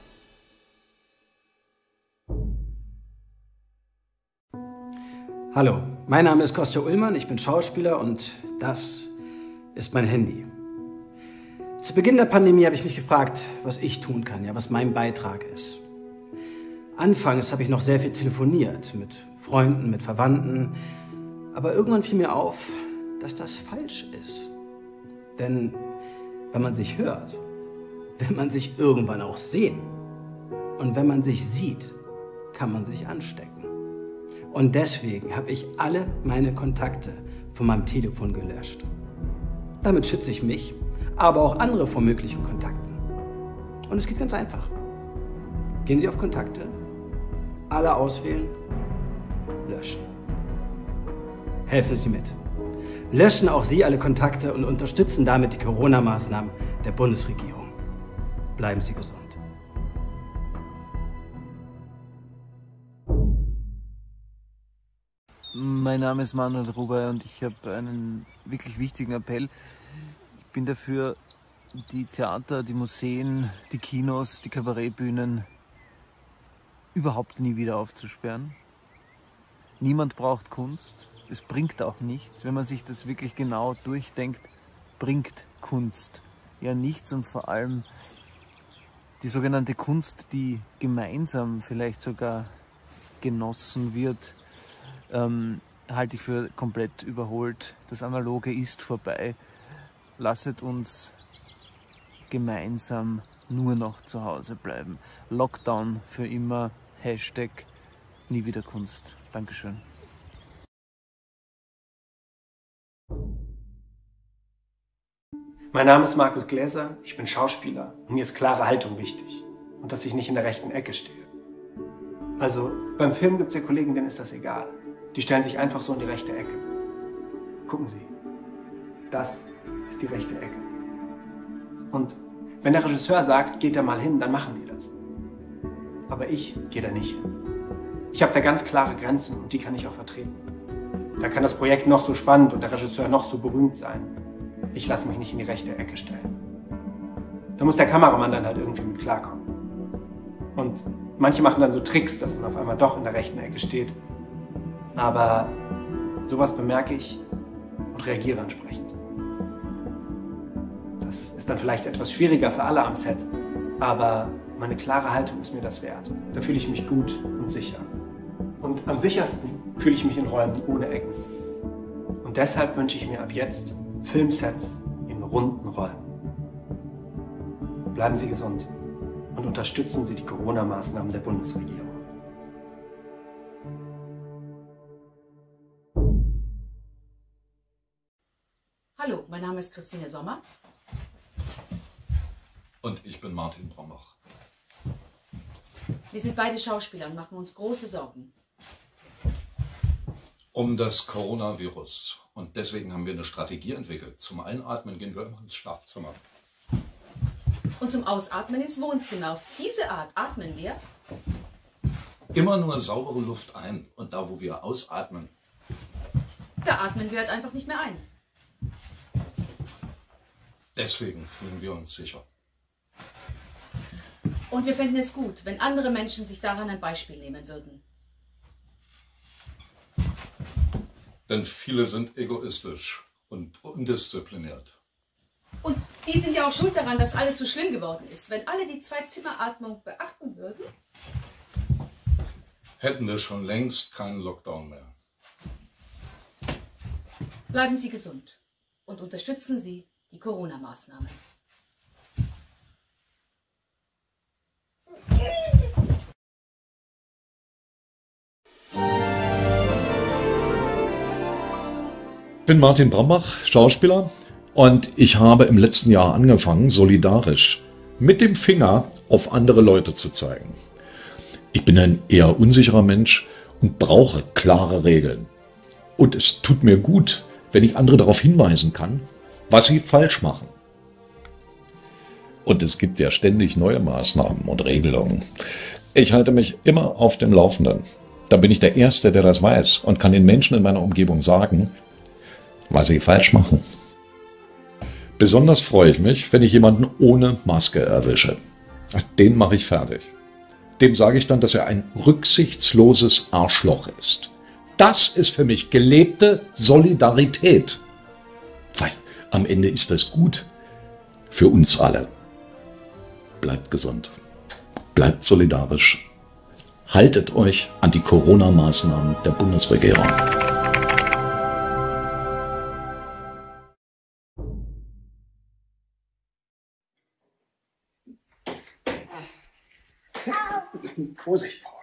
Hallo, mein Name ist Kostja Ullmann, ich bin Schauspieler und das ist mein Handy. Zu Beginn der Pandemie habe ich mich gefragt, was ich tun kann, ja, was mein Beitrag ist. Anfangs habe ich noch sehr viel telefoniert, mit Freunden, mit Verwandten, aber irgendwann fiel mir auf, dass das falsch ist. Denn wenn man sich hört, will man sich irgendwann auch sehen. Und wenn man sich sieht, kann man sich anstecken. Und deswegen habe ich alle meine Kontakte von meinem Telefon gelöscht. Damit schütze ich mich, aber auch andere vor möglichen Kontakten. Und es geht ganz einfach. Gehen Sie auf Kontakte, alle auswählen, löschen. Helfen Sie mit. Löschen auch Sie alle Kontakte und unterstützen damit die Corona-Maßnahmen der Bundesregierung. Bleiben Sie gesund. Mein Name ist Manuel Ruber und ich habe einen wirklich wichtigen Appell. Ich bin dafür, die Theater, die Museen, die Kinos, die Kabarettbühnen überhaupt nie wieder aufzusperren. Niemand braucht Kunst. Es bringt auch nichts. Wenn man sich das wirklich genau durchdenkt, bringt Kunst ja nichts, und vor allem die sogenannte Kunst, die gemeinsam vielleicht sogar genossen wird, ähm, halte ich für komplett überholt. Das Analoge ist vorbei. Lasset uns gemeinsam nur noch zu Hause bleiben. Lockdown für immer. Hashtag nie wieder Kunst. Dankeschön. Mein Name ist Markus Gläser, ich bin Schauspieler und mir ist klare Haltung wichtig und dass ich nicht in der rechten Ecke stehe. Also beim Film gibt es ja Kollegen, denen ist das egal. Die stellen sich einfach so in die rechte Ecke. Gucken Sie, das ist die rechte Ecke. Und wenn der Regisseur sagt, geht da mal hin, dann machen die das. Aber ich gehe da nicht hin. Ich habe da ganz klare Grenzen und die kann ich auch vertreten. Da kann das Projekt noch so spannend und der Regisseur noch so berühmt sein. Ich lasse mich nicht in die rechte Ecke stellen. Da muss der Kameramann dann halt irgendwie mit klarkommen. Und manche machen dann so Tricks, dass man auf einmal doch in der rechten Ecke steht. Aber sowas bemerke ich und reagiere entsprechend. Das ist dann vielleicht etwas schwieriger für alle am Set, aber meine klare Haltung ist mir das wert. Da fühle ich mich gut und sicher. Und am sichersten fühle ich mich in Räumen ohne Ecken. Und deshalb wünsche ich mir ab jetzt Filmsets in runden Räumen. Bleiben Sie gesund und unterstützen Sie die Corona-Maßnahmen der Bundesregierung. Hallo, mein Name ist Christine Sommer. Und ich bin Martin Brombach. Wir sind beide Schauspieler und machen uns große Sorgen. Um das Coronavirus. Und deswegen haben wir eine Strategie entwickelt. Zum Einatmen gehen wir immer ins Schlafzimmer. Und zum Ausatmen ins Wohnzimmer. Auf diese Art atmen wir. Immer nur saubere Luft ein. Und da, wo wir ausatmen, Da atmen wir halt einfach nicht mehr ein. deswegen fühlen wir uns sicher. Und wir fänden es gut, wenn andere Menschen sich daran ein Beispiel nehmen würden. Denn viele sind egoistisch und undiszipliniert. Und die sind ja auch schuld daran, dass alles so schlimm geworden ist. Wenn alle die Zwei-Zimmer-Atmung beachten würden, Hätten wir schon längst keinen Lockdown mehr. bleiben Sie gesund und unterstützen Sie die Corona-Maßnahmen. Ich bin Martin Brombach, Schauspieler, und ich habe im letzten Jahr angefangen, solidarisch mit dem Finger auf andere Leute zu zeigen. Ich bin ein eher unsicherer Mensch und brauche klare Regeln. Und es tut mir gut, wenn ich andere darauf hinweisen kann, was sie falsch machen. Und es gibt ja ständig neue Maßnahmen und Regelungen. Ich halte mich immer auf dem Laufenden. Da bin ich der Erste, der das weiß und kann den Menschen in meiner Umgebung sagen, was sie falsch machen. Besonders freue ich mich, wenn ich jemanden ohne Maske erwische. Den mache ich fertig. Dem sage ich dann, dass er ein rücksichtsloses Arschloch ist. Das ist für mich gelebte Solidarität. Weil am Ende ist das gut für uns alle. Bleibt gesund, bleibt solidarisch, haltet euch an die Corona-Maßnahmen der Bundesregierung. Vorsicht, Paul.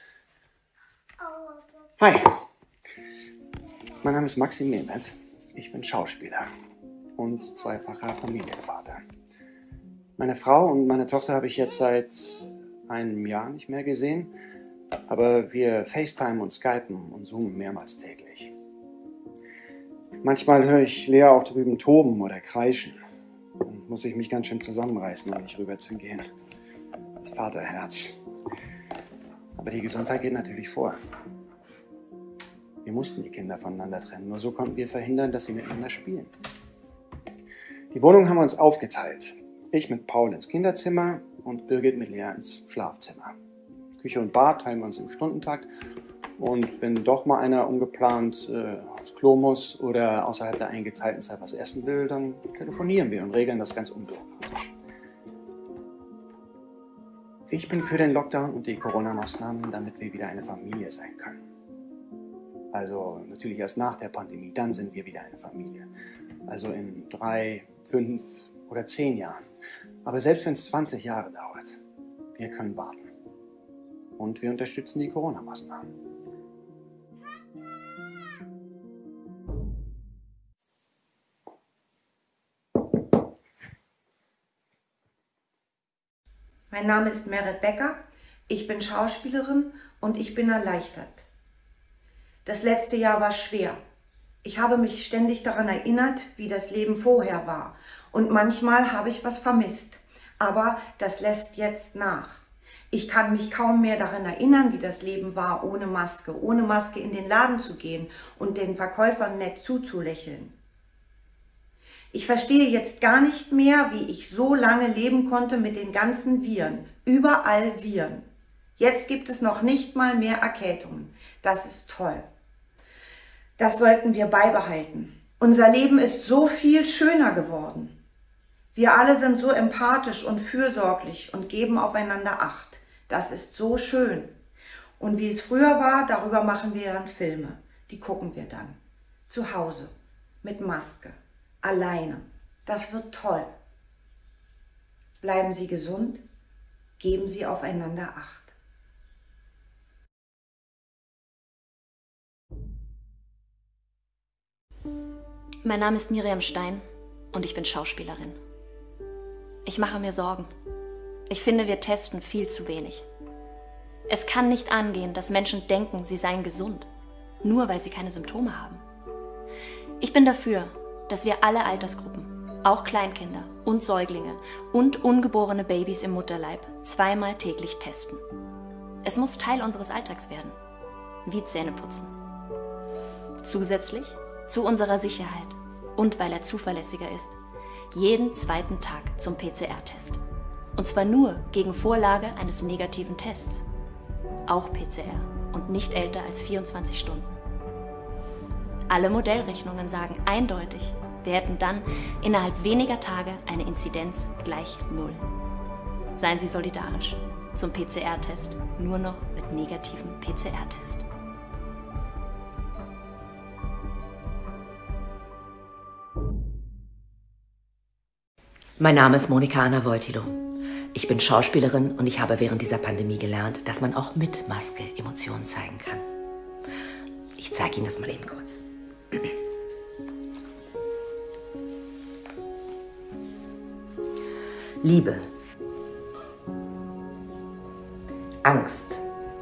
Hi, mein Name ist Maxim Mehmet. Ich bin Schauspieler und zweifacher Familienvater. Meine Frau und meine Tochter habe ich jetzt seit einem Jahr nicht mehr gesehen, aber wir FaceTime und Skypen und Zoomen mehrmals täglich. Manchmal höre ich Lea auch drüben toben oder kreischen. Dann muss ich mich ganz schön zusammenreißen, um nicht rüber zu gehen. Das Vaterherz. Aber die Gesundheit geht natürlich vor. Wir mussten die Kinder voneinander trennen, nur so konnten wir verhindern, dass sie miteinander spielen. Die Wohnung haben wir uns aufgeteilt. Ich mit Paul ins Kinderzimmer und Birgit mit Lea ins Schlafzimmer. Küche und Bad teilen wir uns im Stundentakt. Und wenn doch mal einer ungeplant äh, aufs Klo muss oder außerhalb der eingeteilten Zeit was essen will, dann telefonieren wir und regeln das ganz unbürokratisch. Ich bin für den Lockdown und die Corona-Maßnahmen, damit wir wieder eine Familie sein können. Also natürlich erst nach der Pandemie, dann sind wir wieder eine Familie. Also in drei, fünf oder zehn Jahren. Aber selbst wenn es zwanzig Jahre dauert, wir können warten. Und wir unterstützen die Corona-Maßnahmen. Mein Name ist Merit Becker, ich bin Schauspielerin und ich bin erleichtert. Das letzte Jahr war schwer. Ich habe mich ständig daran erinnert, wie das Leben vorher war. Und manchmal habe ich was vermisst. Aber das lässt jetzt nach. Ich kann mich kaum mehr daran erinnern, wie das Leben war, ohne Maske, ohne Maske in den Laden zu gehen und den Verkäufern nett zuzulächeln. Ich verstehe jetzt gar nicht mehr, wie ich so lange leben konnte mit den ganzen Viren. Überall Viren. Jetzt gibt es noch nicht mal mehr Erkältungen. Das ist toll. Das sollten wir beibehalten. Unser Leben ist so viel schöner geworden. Wir alle sind so empathisch und fürsorglich und geben aufeinander Acht. Das ist so schön. Und wie es früher war, darüber machen wir dann Filme. Die gucken wir dann. Zu Hause. Mit Maske. Alleine. Das wird toll. Bleiben Sie gesund, geben Sie aufeinander Acht. Mein Name ist Miriam Stein und ich bin Schauspielerin. Ich mache mir Sorgen. Ich finde, wir testen viel zu wenig. Es kann nicht angehen, dass Menschen denken, sie seien gesund, nur weil sie keine Symptome haben. Ich bin dafür, dass wir alle Altersgruppen, auch Kleinkinder und Säuglinge und ungeborene Babys im Mutterleib zweimal täglich testen. Es muss Teil unseres Alltags werden, wie Zähneputzen. Zusätzlich zu unserer Sicherheit und weil er zuverlässiger ist, jeden zweiten Tag zum P C R-Test. Und zwar nur gegen Vorlage eines negativen Tests. Auch P C R und nicht älter als vierundzwanzig Stunden. Alle Modellrechnungen sagen eindeutig, wir hätten dann innerhalb weniger Tage eine Inzidenz gleich null. Seien Sie solidarisch. Zum P C R-Test nur noch mit negativem P C R-Test. Mein Name ist Monika Anna Wojtylo. Ich bin Schauspielerin und ich habe während dieser Pandemie gelernt, dass man auch mit Maske Emotionen zeigen kann. Ich zeige Ihnen das mal eben kurz. Liebe, Angst,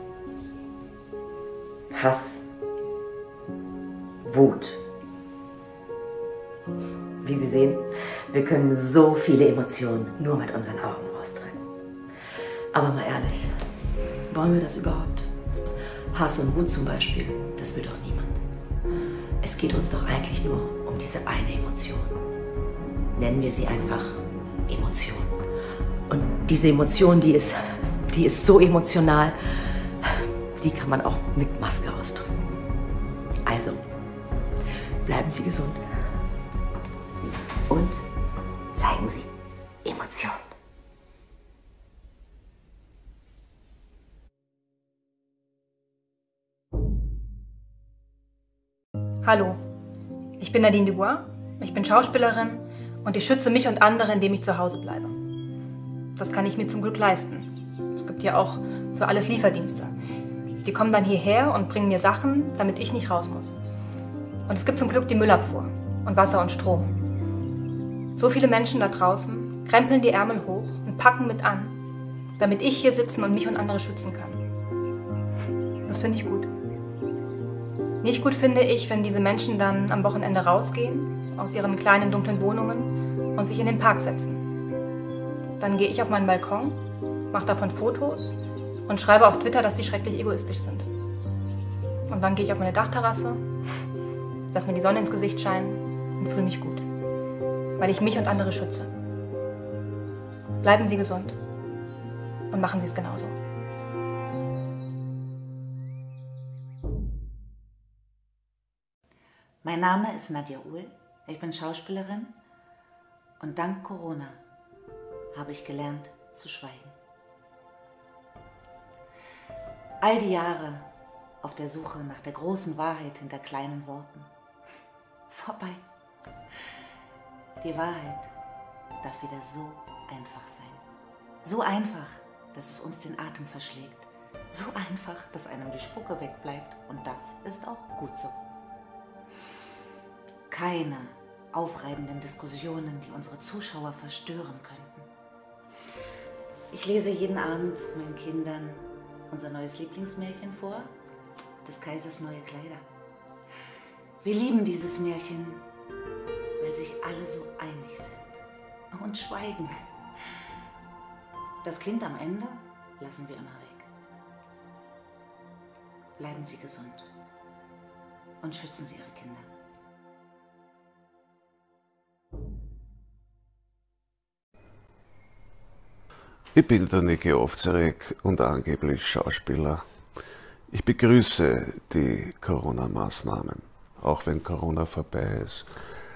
Hass, Wut. Wie Sie sehen, wir können so viele Emotionen nur mit unseren Augen ausdrücken. Aber mal ehrlich, wollen wir das überhaupt? Hass und Wut zum Beispiel, das will doch niemand. Es geht uns doch eigentlich nur um diese eine Emotion. Nennen wir sie einfach Emotion. Und diese Emotion, die ist, die ist so emotional, die kann man auch mit Maske ausdrücken. Also, bleiben Sie gesund. Und zeigen Sie Emotionen. Hallo, ich bin Nadine Dubois, ich bin Schauspielerin und ich schütze mich und andere, indem ich zu Hause bleibe. Das kann ich mir zum Glück leisten. Es gibt ja auch für alles Lieferdienste. Die kommen dann hierher und bringen mir Sachen, damit ich nicht raus muss. Und es gibt zum Glück die Müllabfuhr und Wasser und Strom. So viele Menschen da draußen krempeln die Ärmel hoch und packen mit an, damit ich hier sitzen und mich und andere schützen kann. Das finde ich gut. Nicht gut finde ich, wenn diese Menschen dann am Wochenende rausgehen, aus ihren kleinen dunklen Wohnungen und sich in den Park setzen. Dann gehe ich auf meinen Balkon, mache davon Fotos und schreibe auf Twitter, dass die schrecklich egoistisch sind. Und dann gehe ich auf meine Dachterrasse, lass mir die Sonne ins Gesicht scheinen und fühle mich gut, weil ich mich und andere schütze. Bleiben Sie gesund und machen Sie es genauso. Mein Name ist Nadja Uhl, ich bin Schauspielerin und dank Corona habe ich gelernt zu schweigen. All die Jahre auf der Suche nach der großen Wahrheit hinter kleinen Worten. Vorbei. Die Wahrheit darf wieder so einfach sein. So einfach, dass es uns den Atem verschlägt. So einfach, dass einem die Spucke wegbleibt und das ist auch gut so. Keine aufreibenden Diskussionen, die unsere Zuschauer verstören könnten. Ich lese jeden Abend meinen Kindern unser neues Lieblingsmärchen vor, des Kaisers neue Kleider. Wir lieben dieses Märchen, weil sich alle so einig sind und schweigen. Das Kind am Ende lassen wir immer weg. Bleiben Sie gesund und schützen Sie Ihre Kinder. Ich bin der Niki Ovzarek und angeblich Schauspieler. Ich begrüße die Corona-Maßnahmen, auch wenn Corona vorbei ist.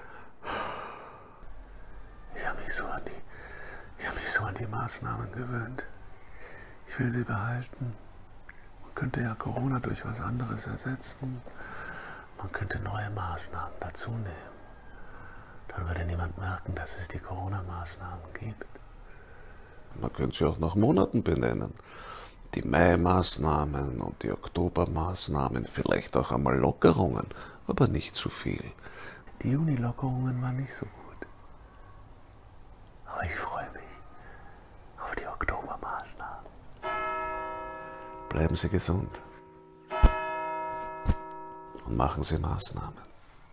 Ich habe mich so an die, ich habe mich so an die Maßnahmen gewöhnt. Ich will sie behalten. Man könnte ja Corona durch was anderes ersetzen. Man könnte neue Maßnahmen dazu nehmen. Dann würde niemand merken, dass es die Corona-Maßnahmen gibt. Man könnte sie auch nach Monaten benennen. Die Mai-Maßnahmen und die Oktober-Maßnahmen, vielleicht auch einmal Lockerungen, aber nicht zu viel. Die Juni-Lockerungen waren nicht so gut. Aber ich freue mich auf die Oktober-Maßnahmen. Bleiben Sie gesund und machen Sie Maßnahmen.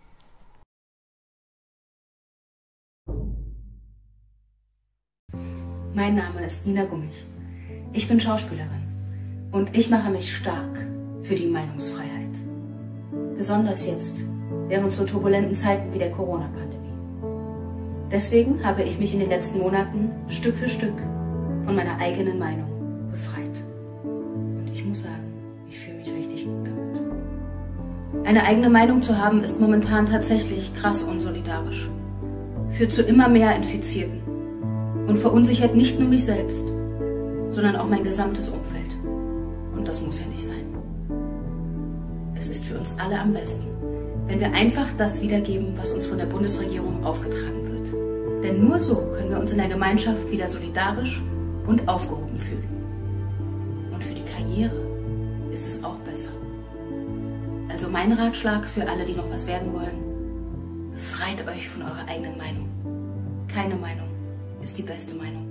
Mein Name ist Nina Gummich. Ich bin Schauspielerin und ich mache mich stark für die Meinungsfreiheit. Besonders jetzt, während so turbulenten Zeiten wie der Corona-Pandemie. Deswegen habe ich mich in den letzten Monaten Stück für Stück von meiner eigenen Meinung befreit. Und ich muss sagen, ich fühle mich richtig gut damit. Eine eigene Meinung zu haben, ist momentan tatsächlich krass unsolidarisch. Führt zu immer mehr Infizierten. Und verunsichert nicht nur mich selbst, sondern auch mein gesamtes Umfeld. Und das muss ja nicht sein. Es ist für uns alle am besten, wenn wir einfach das wiedergeben, was uns von der Bundesregierung aufgetragen wird. Denn nur so können wir uns in der Gemeinschaft wieder solidarisch und aufgehoben fühlen. Und für die Karriere ist es auch besser. Also mein Ratschlag für alle, die noch was werden wollen: Befreit euch von eurer eigenen Meinung. Keine Meinung ist die beste Meinung.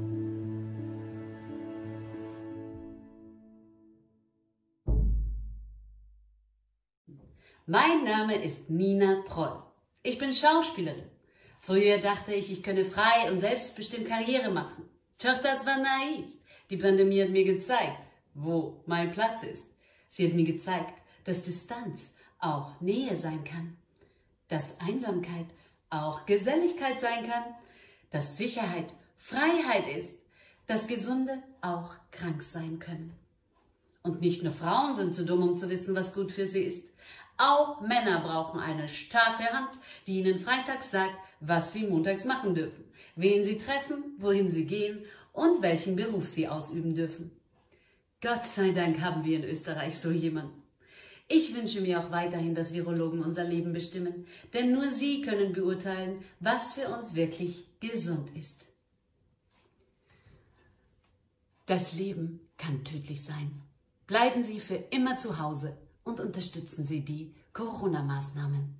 Mein Name ist Nina Proll. Ich bin Schauspielerin. Früher dachte ich, ich könne frei und selbstbestimmt Karriere machen. Doch das war naiv. Die Pandemie hat mir gezeigt, wo mein Platz ist. Sie hat mir gezeigt, dass Distanz auch Nähe sein kann. Dass Einsamkeit auch Geselligkeit sein kann. Dass Sicherheit Freiheit ist, dass Gesunde auch krank sein können. Und nicht nur Frauen sind zu dumm, um zu wissen, was gut für sie ist. Auch Männer brauchen eine starke Hand, die ihnen freitags sagt, was sie montags machen dürfen, wen sie treffen, wohin sie gehen und welchen Beruf sie ausüben dürfen. Gott sei Dank haben wir in Österreich so jemanden. Ich wünsche mir auch weiterhin, dass Virologen unser Leben bestimmen, denn nur sie können beurteilen, was für uns wirklich gesund ist. Das Leben kann tödlich sein. Bleiben Sie für immer zu Hause und unterstützen Sie die Corona-Maßnahmen.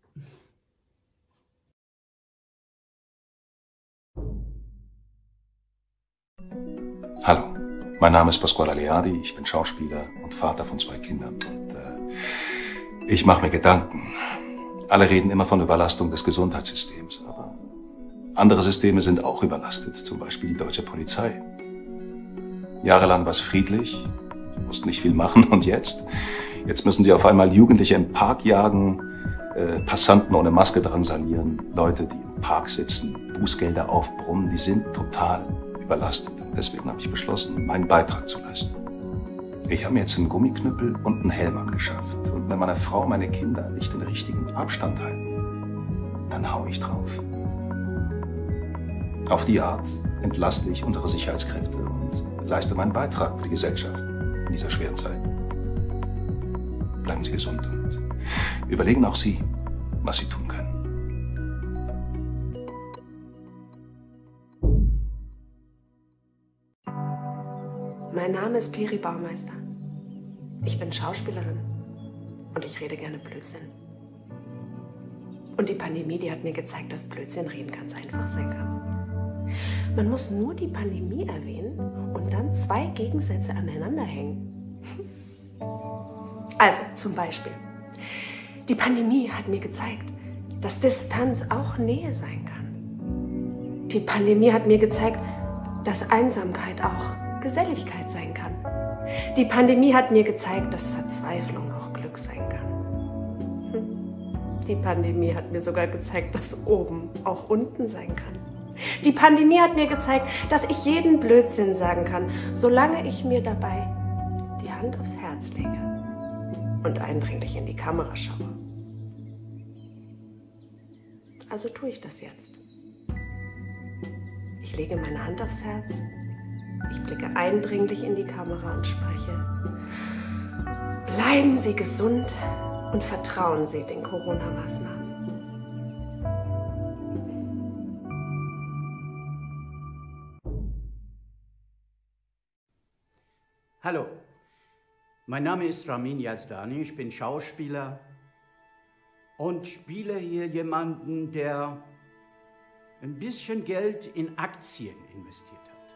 Hallo, mein Name ist Pasquale Aleardi, ich bin Schauspieler und Vater von zwei Kindern. Und äh, ich mache mir Gedanken. Alle reden immer von Überlastung des Gesundheitssystems, aber andere Systeme sind auch überlastet, zum Beispiel die deutsche Polizei. Jahrelang war es friedlich, mussten nicht viel machen und jetzt? Jetzt müssen sie auf einmal Jugendliche im Park jagen, äh, Passanten ohne Maske drangsalieren, Leute, die im Park sitzen, Bußgelder aufbrummen, die sind total überlastet. Und deswegen habe ich beschlossen, meinen Beitrag zu leisten. Ich habe mir jetzt einen Gummiknüppel und einen Helm angeschafft. Und wenn meine Frau und meine Kinder nicht den richtigen Abstand halten, dann hau ich drauf. Auf die Art entlaste ich unsere Sicherheitskräfte und leiste meinen Beitrag für die Gesellschaft in dieser schweren Zeit. Bleiben Sie gesund und überlegen auch Sie, was Sie tun können. Mein Name ist Peri Baumeister. Ich bin Schauspielerin und ich rede gerne Blödsinn. Und die Pandemie, die hat mir gezeigt, dass Blödsinn reden ganz einfach sein kann. Man muss nur die Pandemie erwähnen und dann zwei Gegensätze aneinander hängen. Also zum Beispiel, die Pandemie hat mir gezeigt, dass Distanz auch Nähe sein kann. Die Pandemie hat mir gezeigt, dass Einsamkeit auch Geselligkeit sein kann. Die Pandemie hat mir gezeigt, dass Verzweiflung auch Glück sein kann. Hm. Die Pandemie hat mir sogar gezeigt, dass oben auch unten sein kann. Die Pandemie hat mir gezeigt, dass ich jeden Blödsinn sagen kann, solange ich mir dabei die Hand aufs Herz lege und eindringlich in die Kamera schaue. Also tue ich das jetzt. Ich lege meine Hand aufs Herz, ich blicke eindringlich in die Kamera und spreche: Bleiben Sie gesund und vertrauen Sie den Corona-Maßnahmen. Hallo, mein Name ist Ramin Yazdani, ich bin Schauspieler und spiele hier jemanden, der ein bisschen Geld in Aktien investiert hat.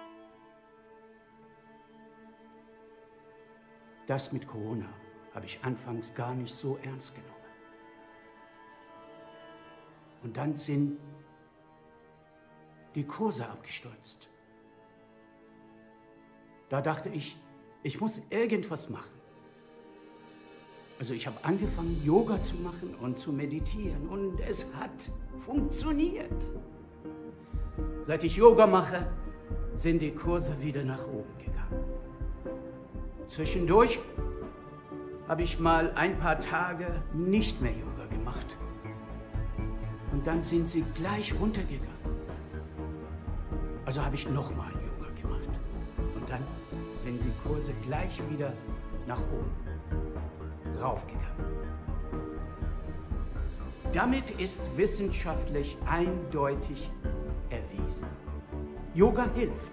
Das mit Corona habe ich anfangs gar nicht so ernst genommen. Und dann sind die Kurse abgestürzt. Da dachte ich, ich muss irgendwas machen. Also ich habe angefangen, Yoga zu machen und zu meditieren und es hat funktioniert. Seit ich Yoga mache, sind die Kurse wieder nach oben gegangen. Zwischendurch habe ich mal ein paar Tage nicht mehr Yoga gemacht. Und dann sind sie gleich runtergegangen. Also habe ich nochmal Yoga gemacht. Und dann sind die Kurse gleich wieder nach oben raufgegangen. Damit ist wissenschaftlich eindeutig erwiesen: Yoga hilft.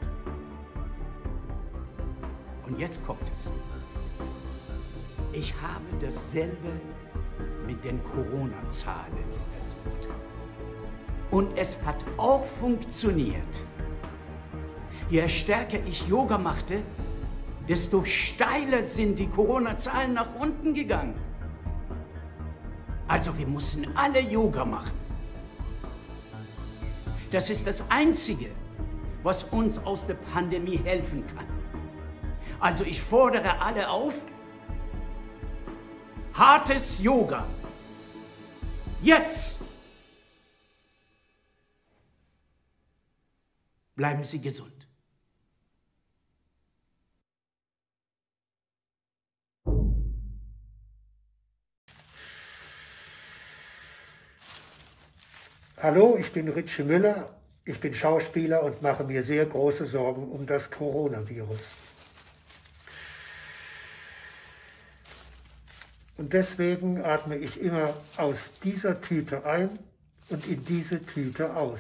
Und jetzt kommt es. Ich habe dasselbe mit den Corona-Zahlen versucht. Und es hat auch funktioniert. Je stärker ich Yoga machte, desto steiler sind die Corona-Zahlen nach unten gegangen. Also wir müssen alle Yoga machen. Das ist das Einzige, was uns aus der Pandemie helfen kann. Also ich fordere alle auf: hartes Yoga. Jetzt! Bleiben Sie gesund. Hallo, ich bin Ritchie Müller, ich bin Schauspieler und mache mir sehr große Sorgen um das Coronavirus. Und deswegen atme ich immer aus dieser Tüte ein und in diese Tüte aus.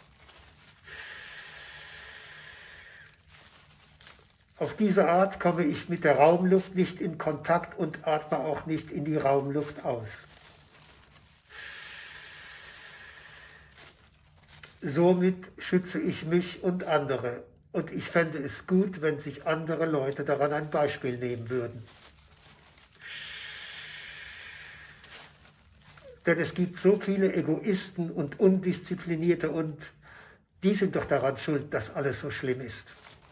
Auf diese Art komme ich mit der Raumluft nicht in Kontakt und atme auch nicht in die Raumluft aus. Somit schütze ich mich und andere. Und ich fände es gut, wenn sich andere Leute daran ein Beispiel nehmen würden. Denn es gibt so viele Egoisten und Undisziplinierte und die sind doch daran schuld, dass alles so schlimm ist.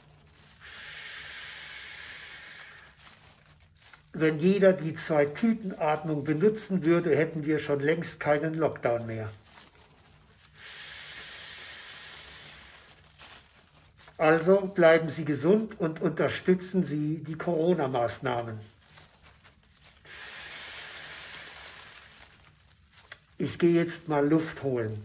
Wenn jeder die Zwei-Tüten-Atmung benutzen würde, hätten wir schon längst keinen Lockdown mehr. Also bleiben Sie gesund und unterstützen Sie die Corona-Maßnahmen. Ich gehe jetzt mal Luft holen.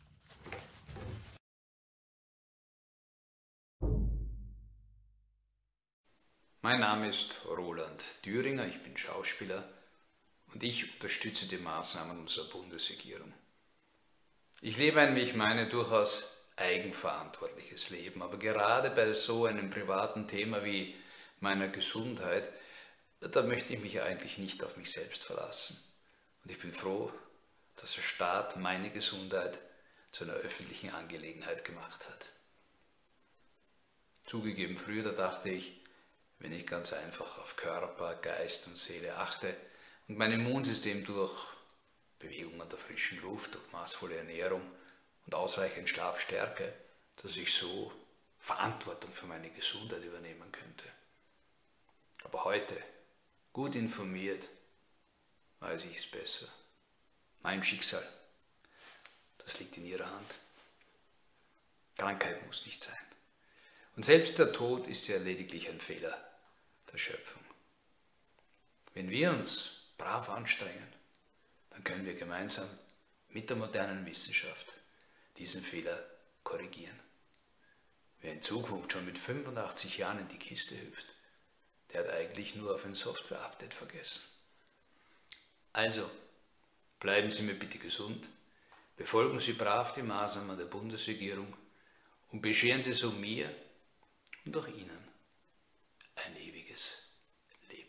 Mein Name ist Roland Düringer, ich bin Schauspieler und ich unterstütze die Maßnahmen unserer Bundesregierung. Ich lebe ein, wie ich meine, durchaus eigenverantwortliches Leben, aber gerade bei so einem privaten Thema wie meiner Gesundheit, da möchte ich mich eigentlich nicht auf mich selbst verlassen. Und ich bin froh, dass der Staat meine Gesundheit zu einer öffentlichen Angelegenheit gemacht hat. Zugegeben, früher da dachte ich, wenn ich ganz einfach auf Körper, Geist und Seele achte und mein Immunsystem durch Bewegung an der frischen Luft, durch maßvolle Ernährung und ausreichend Schlaf stärke, dass ich so Verantwortung für meine Gesundheit übernehmen könnte. Aber heute, gut informiert, weiß ich es besser. Mein Schicksal, das liegt in Ihrer Hand. Krankheit muss nicht sein. Und selbst der Tod ist ja lediglich ein Fehler der Schöpfung. Wenn wir uns brav anstrengen, dann können wir gemeinsam mit der modernen Wissenschaft diesen Fehler korrigieren. Wer in Zukunft schon mit fünfundachtzig Jahren in die Kiste hüpft, der hat eigentlich nur auf ein Software-Update vergessen. Also, bleiben Sie mir bitte gesund, befolgen Sie brav die Maßnahmen der Bundesregierung und bescheren Sie so mir und auch Ihnen ein ewiges Leben.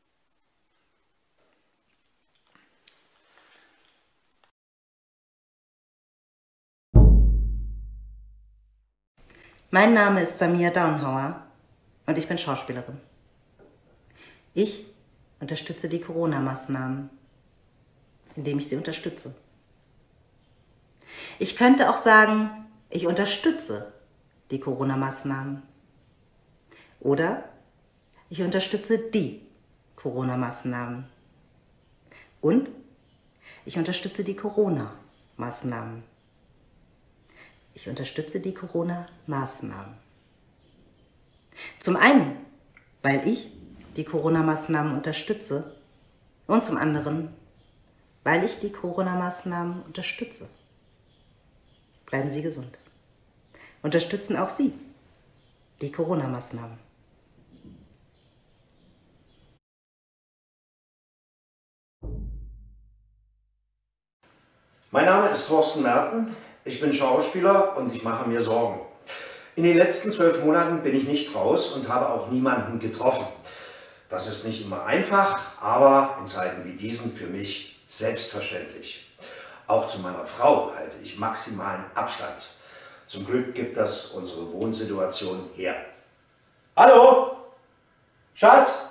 Mein Name ist Samia Daunhauer und ich bin Schauspielerin. Ich unterstütze die Corona-Maßnahmen, indem ich sie unterstütze. Ich könnte auch sagen, ich unterstütze die Corona-Maßnahmen. Oder ich unterstütze die Corona-Maßnahmen. Und ich unterstütze die Corona-Maßnahmen. Ich unterstütze die Corona-Maßnahmen. Zum einen, weil ich die Corona-Maßnahmen unterstütze und zum anderen, weil ich die Corona-Maßnahmen unterstütze. Bleiben Sie gesund. Unterstützen auch Sie die Corona-Maßnahmen. Mein Name ist Thorsten Merten, ich bin Schauspieler und ich mache mir Sorgen. In den letzten zwölf Monaten bin ich nicht raus und habe auch niemanden getroffen. Das ist nicht immer einfach, aber in Zeiten wie diesen für mich selbstverständlich. Auch zu meiner Frau halte ich maximalen Abstand. Zum Glück gibt das unsere Wohnsituation her. Hallo? Schatz?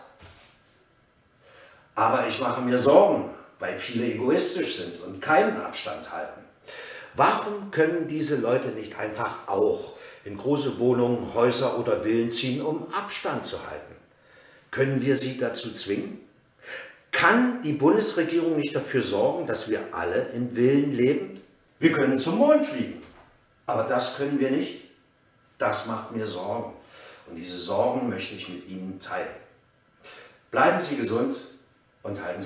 Aber ich mache mir Sorgen, weil viele egoistisch sind und keinen Abstand halten. Warum können diese Leute nicht einfach auch in große Wohnungen, Häuser oder Villen ziehen, um Abstand zu halten? Können wir sie dazu zwingen? Kann die Bundesregierung nicht dafür sorgen, dass wir alle in Villen leben? Wir können zum Mond fliegen, aber das können wir nicht. Das macht mir Sorgen und diese Sorgen möchte ich mit Ihnen teilen. Bleiben Sie gesund und halten Sie Abstand.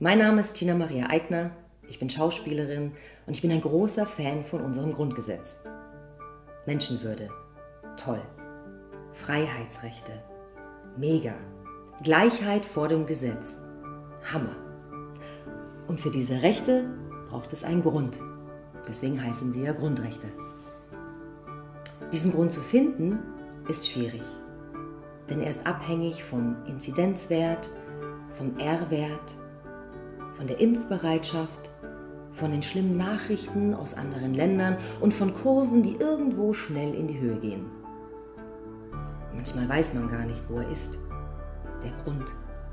Mein Name ist Tina Maria Eigner, ich bin Schauspielerin und ich bin ein großer Fan von unserem Grundgesetz. Menschenwürde, toll. Freiheitsrechte, mega. Gleichheit vor dem Gesetz, Hammer. Und für diese Rechte braucht es einen Grund. Deswegen heißen sie ja Grundrechte. Diesen Grund zu finden, ist schwierig. Denn er ist abhängig vom Inzidenzwert, vom R-Wert, von der Impfbereitschaft, von den schlimmen Nachrichten aus anderen Ländern und von Kurven, die irgendwo schnell in die Höhe gehen. Manchmal weiß man gar nicht, wo er ist, der Grund.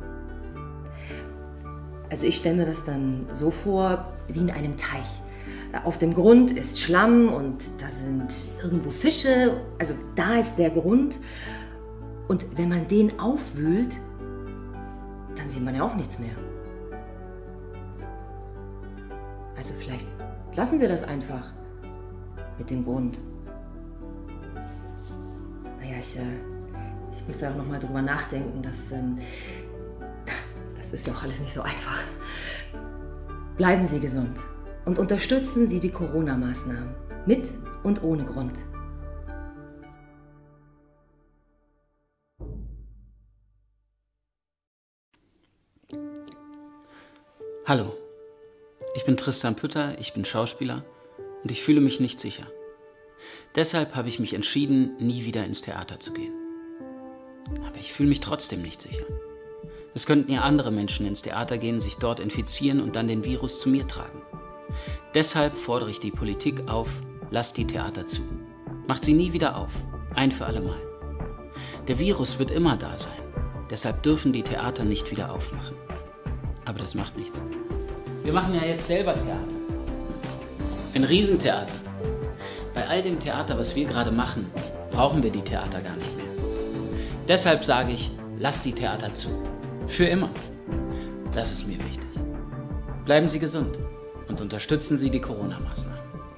Also ich stelle mir das dann so vor, wie in einem Teich. Auf dem Grund ist Schlamm und da sind irgendwo Fische, also da ist der Grund. Und wenn man den aufwühlt, dann sieht man ja auch nichts mehr. Also vielleicht lassen wir das einfach mit dem Grund. Naja, ich, äh, ich muss da auch noch mal drüber nachdenken, dass, ähm, das ist ja auch alles nicht so einfach. Bleiben Sie gesund und unterstützen Sie die Corona-Maßnahmen mit und ohne Grund. Hallo, ich bin Tristan Pütter, ich bin Schauspieler und ich fühle mich nicht sicher. Deshalb habe ich mich entschieden, nie wieder ins Theater zu gehen. Aber ich fühle mich trotzdem nicht sicher. Es könnten ja andere Menschen ins Theater gehen, sich dort infizieren und dann den Virus zu mir tragen. Deshalb fordere ich die Politik auf, lasst die Theater zu. Macht sie nie wieder auf, ein für alle Mal. Der Virus wird immer da sein, deshalb dürfen die Theater nicht wieder aufmachen. Aber das macht nichts. Wir machen ja jetzt selber Theater. Ein Riesentheater. Bei all dem Theater, was wir gerade machen, brauchen wir die Theater gar nicht mehr. Deshalb sage ich, lasst die Theater zu. Für immer. Das ist mir wichtig. Bleiben Sie gesund und unterstützen Sie die Corona-Maßnahmen.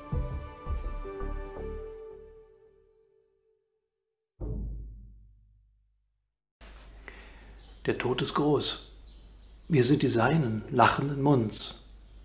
Der Tod ist groß. Wir sind die Seinen, lachenden Munds.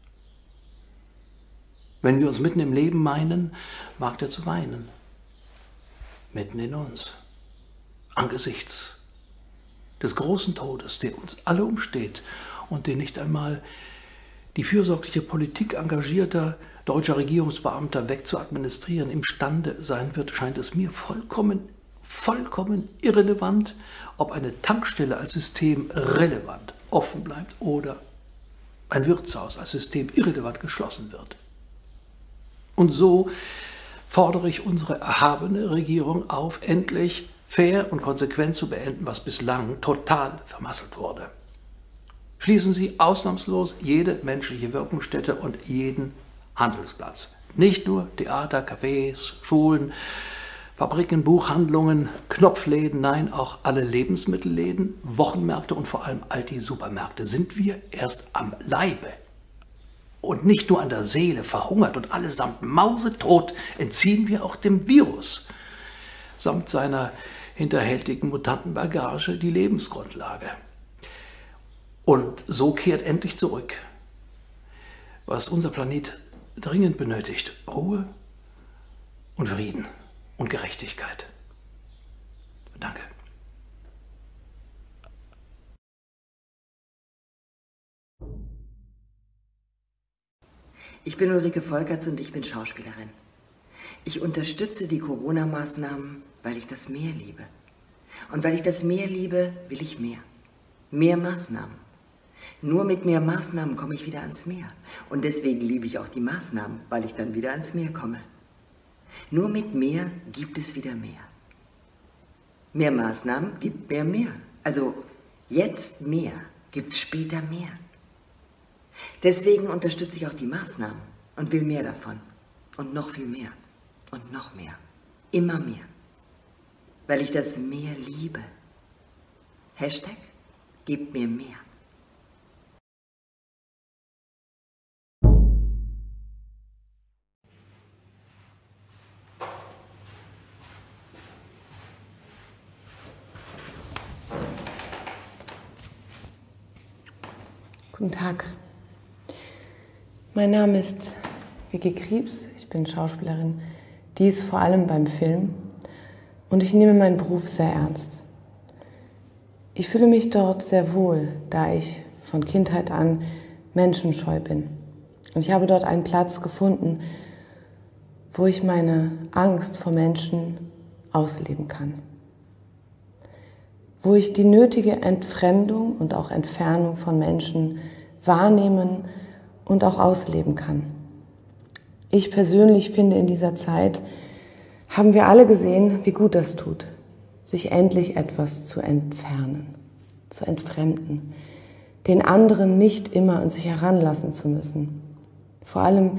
Wenn wir uns mitten im Leben meinen, wagt er zu weinen. Mitten in uns. Angesichts des großen Todes, der uns alle umsteht und den nicht einmal die fürsorgliche Politik engagierter deutscher Regierungsbeamter wegzuadministrieren imstande sein wird, scheint es mir vollkommen, vollkommen irrelevant, ob eine Tankstelle als System relevant offen bleibt oder ein Wirtshaus als System irrelevant geschlossen wird. Und so fordere ich unsere erhabene Regierung auf, endlich fair und konsequent zu beenden, was bislang total vermasselt wurde. Schließen Sie ausnahmslos jede menschliche Wirkungsstätte und jeden Handelsplatz. Nicht nur Theater, Cafés, Schulen, Fabriken, Buchhandlungen, Knopfläden, nein, auch alle Lebensmittelläden, Wochenmärkte und vor allem all die Supermärkte sind wir erst am Leibe und nicht nur an der Seele verhungert und allesamt mausetot entziehen wir auch dem Virus samt seiner hinterhältigen Mutantenbagage die Lebensgrundlage. Und so kehrt endlich zurück, was unser Planet dringend benötigt: Ruhe und Frieden und Gerechtigkeit. Danke. Ich bin Ulrike Volkerts und ich bin Schauspielerin. Ich unterstütze die Corona-Maßnahmen, weil ich das Meer liebe. Und weil ich das Meer liebe, will ich mehr. Mehr Maßnahmen. Nur mit mehr Maßnahmen komme ich wieder ans Meer. Und deswegen liebe ich auch die Maßnahmen, weil ich dann wieder ans Meer komme. Nur mit mehr gibt es wieder mehr. Mehr Maßnahmen gibt mehr mehr. Also jetzt mehr gibt später mehr. Deswegen unterstütze ich auch die Maßnahmen und will mehr davon. Und noch viel mehr. Und noch mehr. Immer mehr. Weil ich das Meer liebe. Hashtag, gebt mir mehr. Guten Tag. Mein Name ist Vicky Kriebs, ich bin Schauspielerin, dies vor allem beim Film, und ich nehme meinen Beruf sehr ernst. Ich fühle mich dort sehr wohl, da ich von Kindheit an menschenscheu bin. Und ich habe dort einen Platz gefunden, wo ich meine Angst vor Menschen ausleben kann. Wo ich die nötige Entfremdung und auch Entfernung von Menschen wahrnehmen und auch ausleben kann. Ich persönlich finde, in dieser Zeit haben wir alle gesehen, wie gut das tut, sich endlich etwas zu entfernen, zu entfremden, den anderen nicht immer an sich heranlassen zu müssen. Vor allem,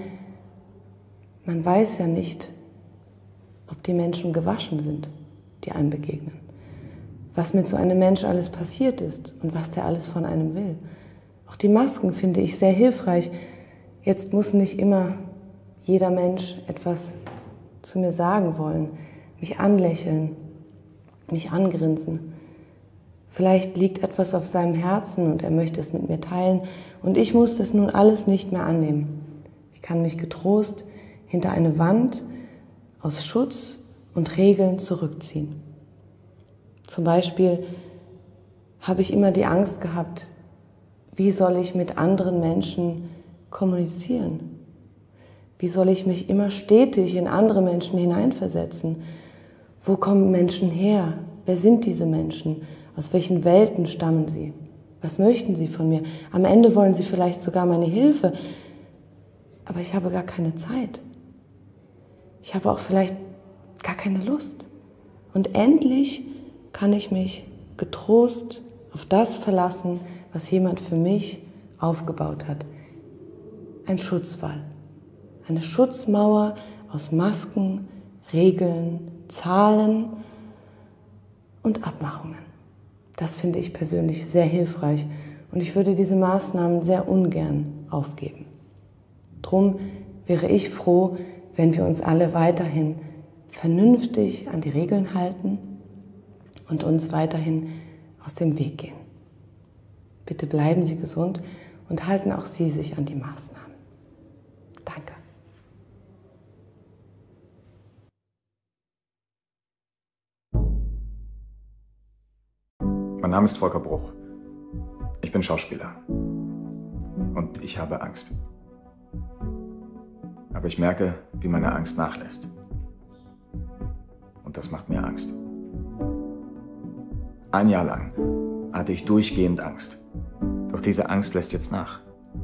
man weiß ja nicht, ob die Menschen gewaschen sind, die einem begegnen. Was mit so einem Mensch alles passiert ist und was der alles von einem will. Auch die Masken finde ich sehr hilfreich. Jetzt muss nicht immer jeder Mensch etwas zu mir sagen wollen, mich anlächeln, mich angrinsen. Vielleicht liegt etwas auf seinem Herzen und er möchte es mit mir teilen und ich muss das nun alles nicht mehr annehmen. Ich kann mich getrost hinter eine Wand aus Schutz und Regeln zurückziehen. Zum Beispiel habe ich immer die Angst gehabt, wie soll ich mit anderen Menschen kommunizieren? Wie soll ich mich immer stetig in andere Menschen hineinversetzen? Wo kommen Menschen her? Wer sind diese Menschen? Aus welchen Welten stammen sie? Was möchten sie von mir? Am Ende wollen sie vielleicht sogar meine Hilfe, aber ich habe gar keine Zeit. Ich habe auch vielleicht gar keine Lust. Und endlich kann ich mich getrost auf das verlassen, was jemand für mich aufgebaut hat. Ein Schutzwall. Eine Schutzmauer aus Masken, Regeln, Zahlen und Abmachungen. Das finde ich persönlich sehr hilfreich und ich würde diese Maßnahmen sehr ungern aufgeben. Drum wäre ich froh, wenn wir uns alle weiterhin vernünftig an die Regeln halten und uns weiterhin aus dem Weg gehen. Bitte bleiben Sie gesund und halten auch Sie sich an die Maßnahmen. Danke. Mein Name ist Volker Bruch. Ich bin Schauspieler. Und ich habe Angst. Aber ich merke, wie meine Angst nachlässt. Und das macht mir Angst. Ein Jahr lang hatte ich durchgehend Angst. Doch diese Angst lässt jetzt nach.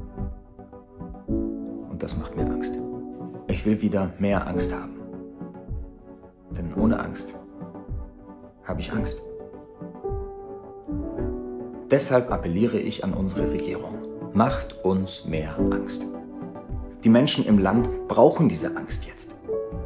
Und das macht mir Angst. Ich will wieder mehr Angst haben. Denn ohne Angst habe ich Angst. Deshalb appelliere ich an unsere Regierung. Macht uns mehr Angst. Die Menschen im Land brauchen diese Angst jetzt.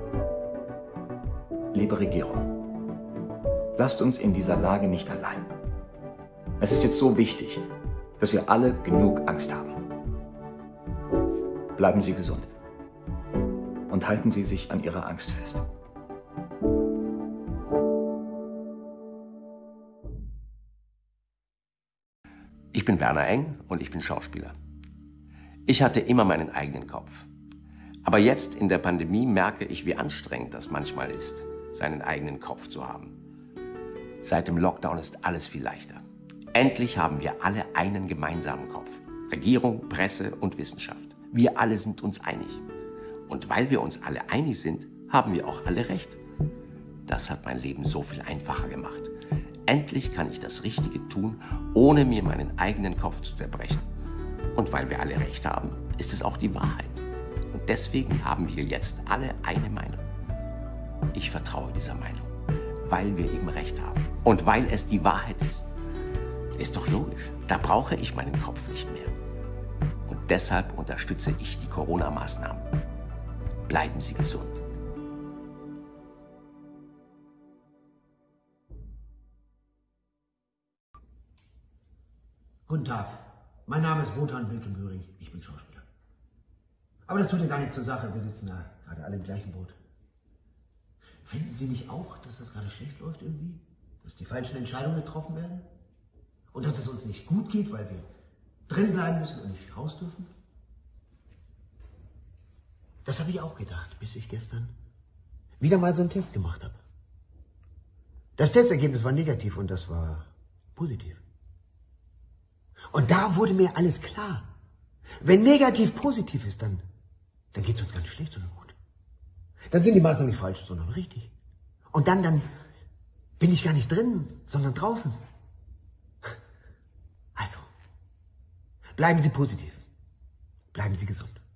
Liebe Regierung, lasst uns in dieser Lage nicht allein. Es ist jetzt so wichtig, dass wir alle genug Angst haben. Bleiben Sie gesund und halten Sie sich an Ihrer Angst fest. Ich bin Werner Eng und ich bin Schauspieler. Ich hatte immer meinen eigenen Kopf. Aber jetzt in der Pandemie merke ich, wie anstrengend das manchmal ist, seinen eigenen Kopf zu haben. Seit dem Lockdown ist alles viel leichter. Endlich haben wir alle einen gemeinsamen Kopf. Regierung, Presse und Wissenschaft. Wir alle sind uns einig. Und weil wir uns alle einig sind, haben wir auch alle recht. Das hat mein Leben so viel einfacher gemacht. Endlich kann ich das Richtige tun, ohne mir meinen eigenen Kopf zu zerbrechen. Und weil wir alle recht haben, ist es auch die Wahrheit. Und deswegen haben wir jetzt alle eine Meinung. Ich vertraue dieser Meinung, weil wir eben recht haben. Und weil es die Wahrheit ist. Ist doch logisch, da brauche ich meinen Kopf nicht mehr. Und deshalb unterstütze ich die Corona-Maßnahmen. Bleiben Sie gesund. Guten Tag, mein Name ist Wotan Wilkenbüring, ich bin Schauspieler. Aber das tut ja gar nichts zur Sache, wir sitzen da gerade alle im gleichen Boot. Finden Sie nicht auch, dass das gerade schlecht läuft irgendwie? Dass die falschen Entscheidungen getroffen werden? Und dass es uns nicht gut geht, weil wir drin bleiben müssen und nicht raus dürfen? Das habe ich auch gedacht, bis ich gestern wieder mal so einen Test gemacht habe. Das Testergebnis war negativ und das war positiv. Und da wurde mir alles klar. Wenn negativ positiv ist, dann, dann geht es uns gar nicht schlecht, sondern gut. Dann sind die Maßnahmen nicht falsch, sondern richtig. Und dann, dann bin ich gar nicht drin, sondern draußen. Also, bleiben Sie positiv. Bleiben Sie gesund.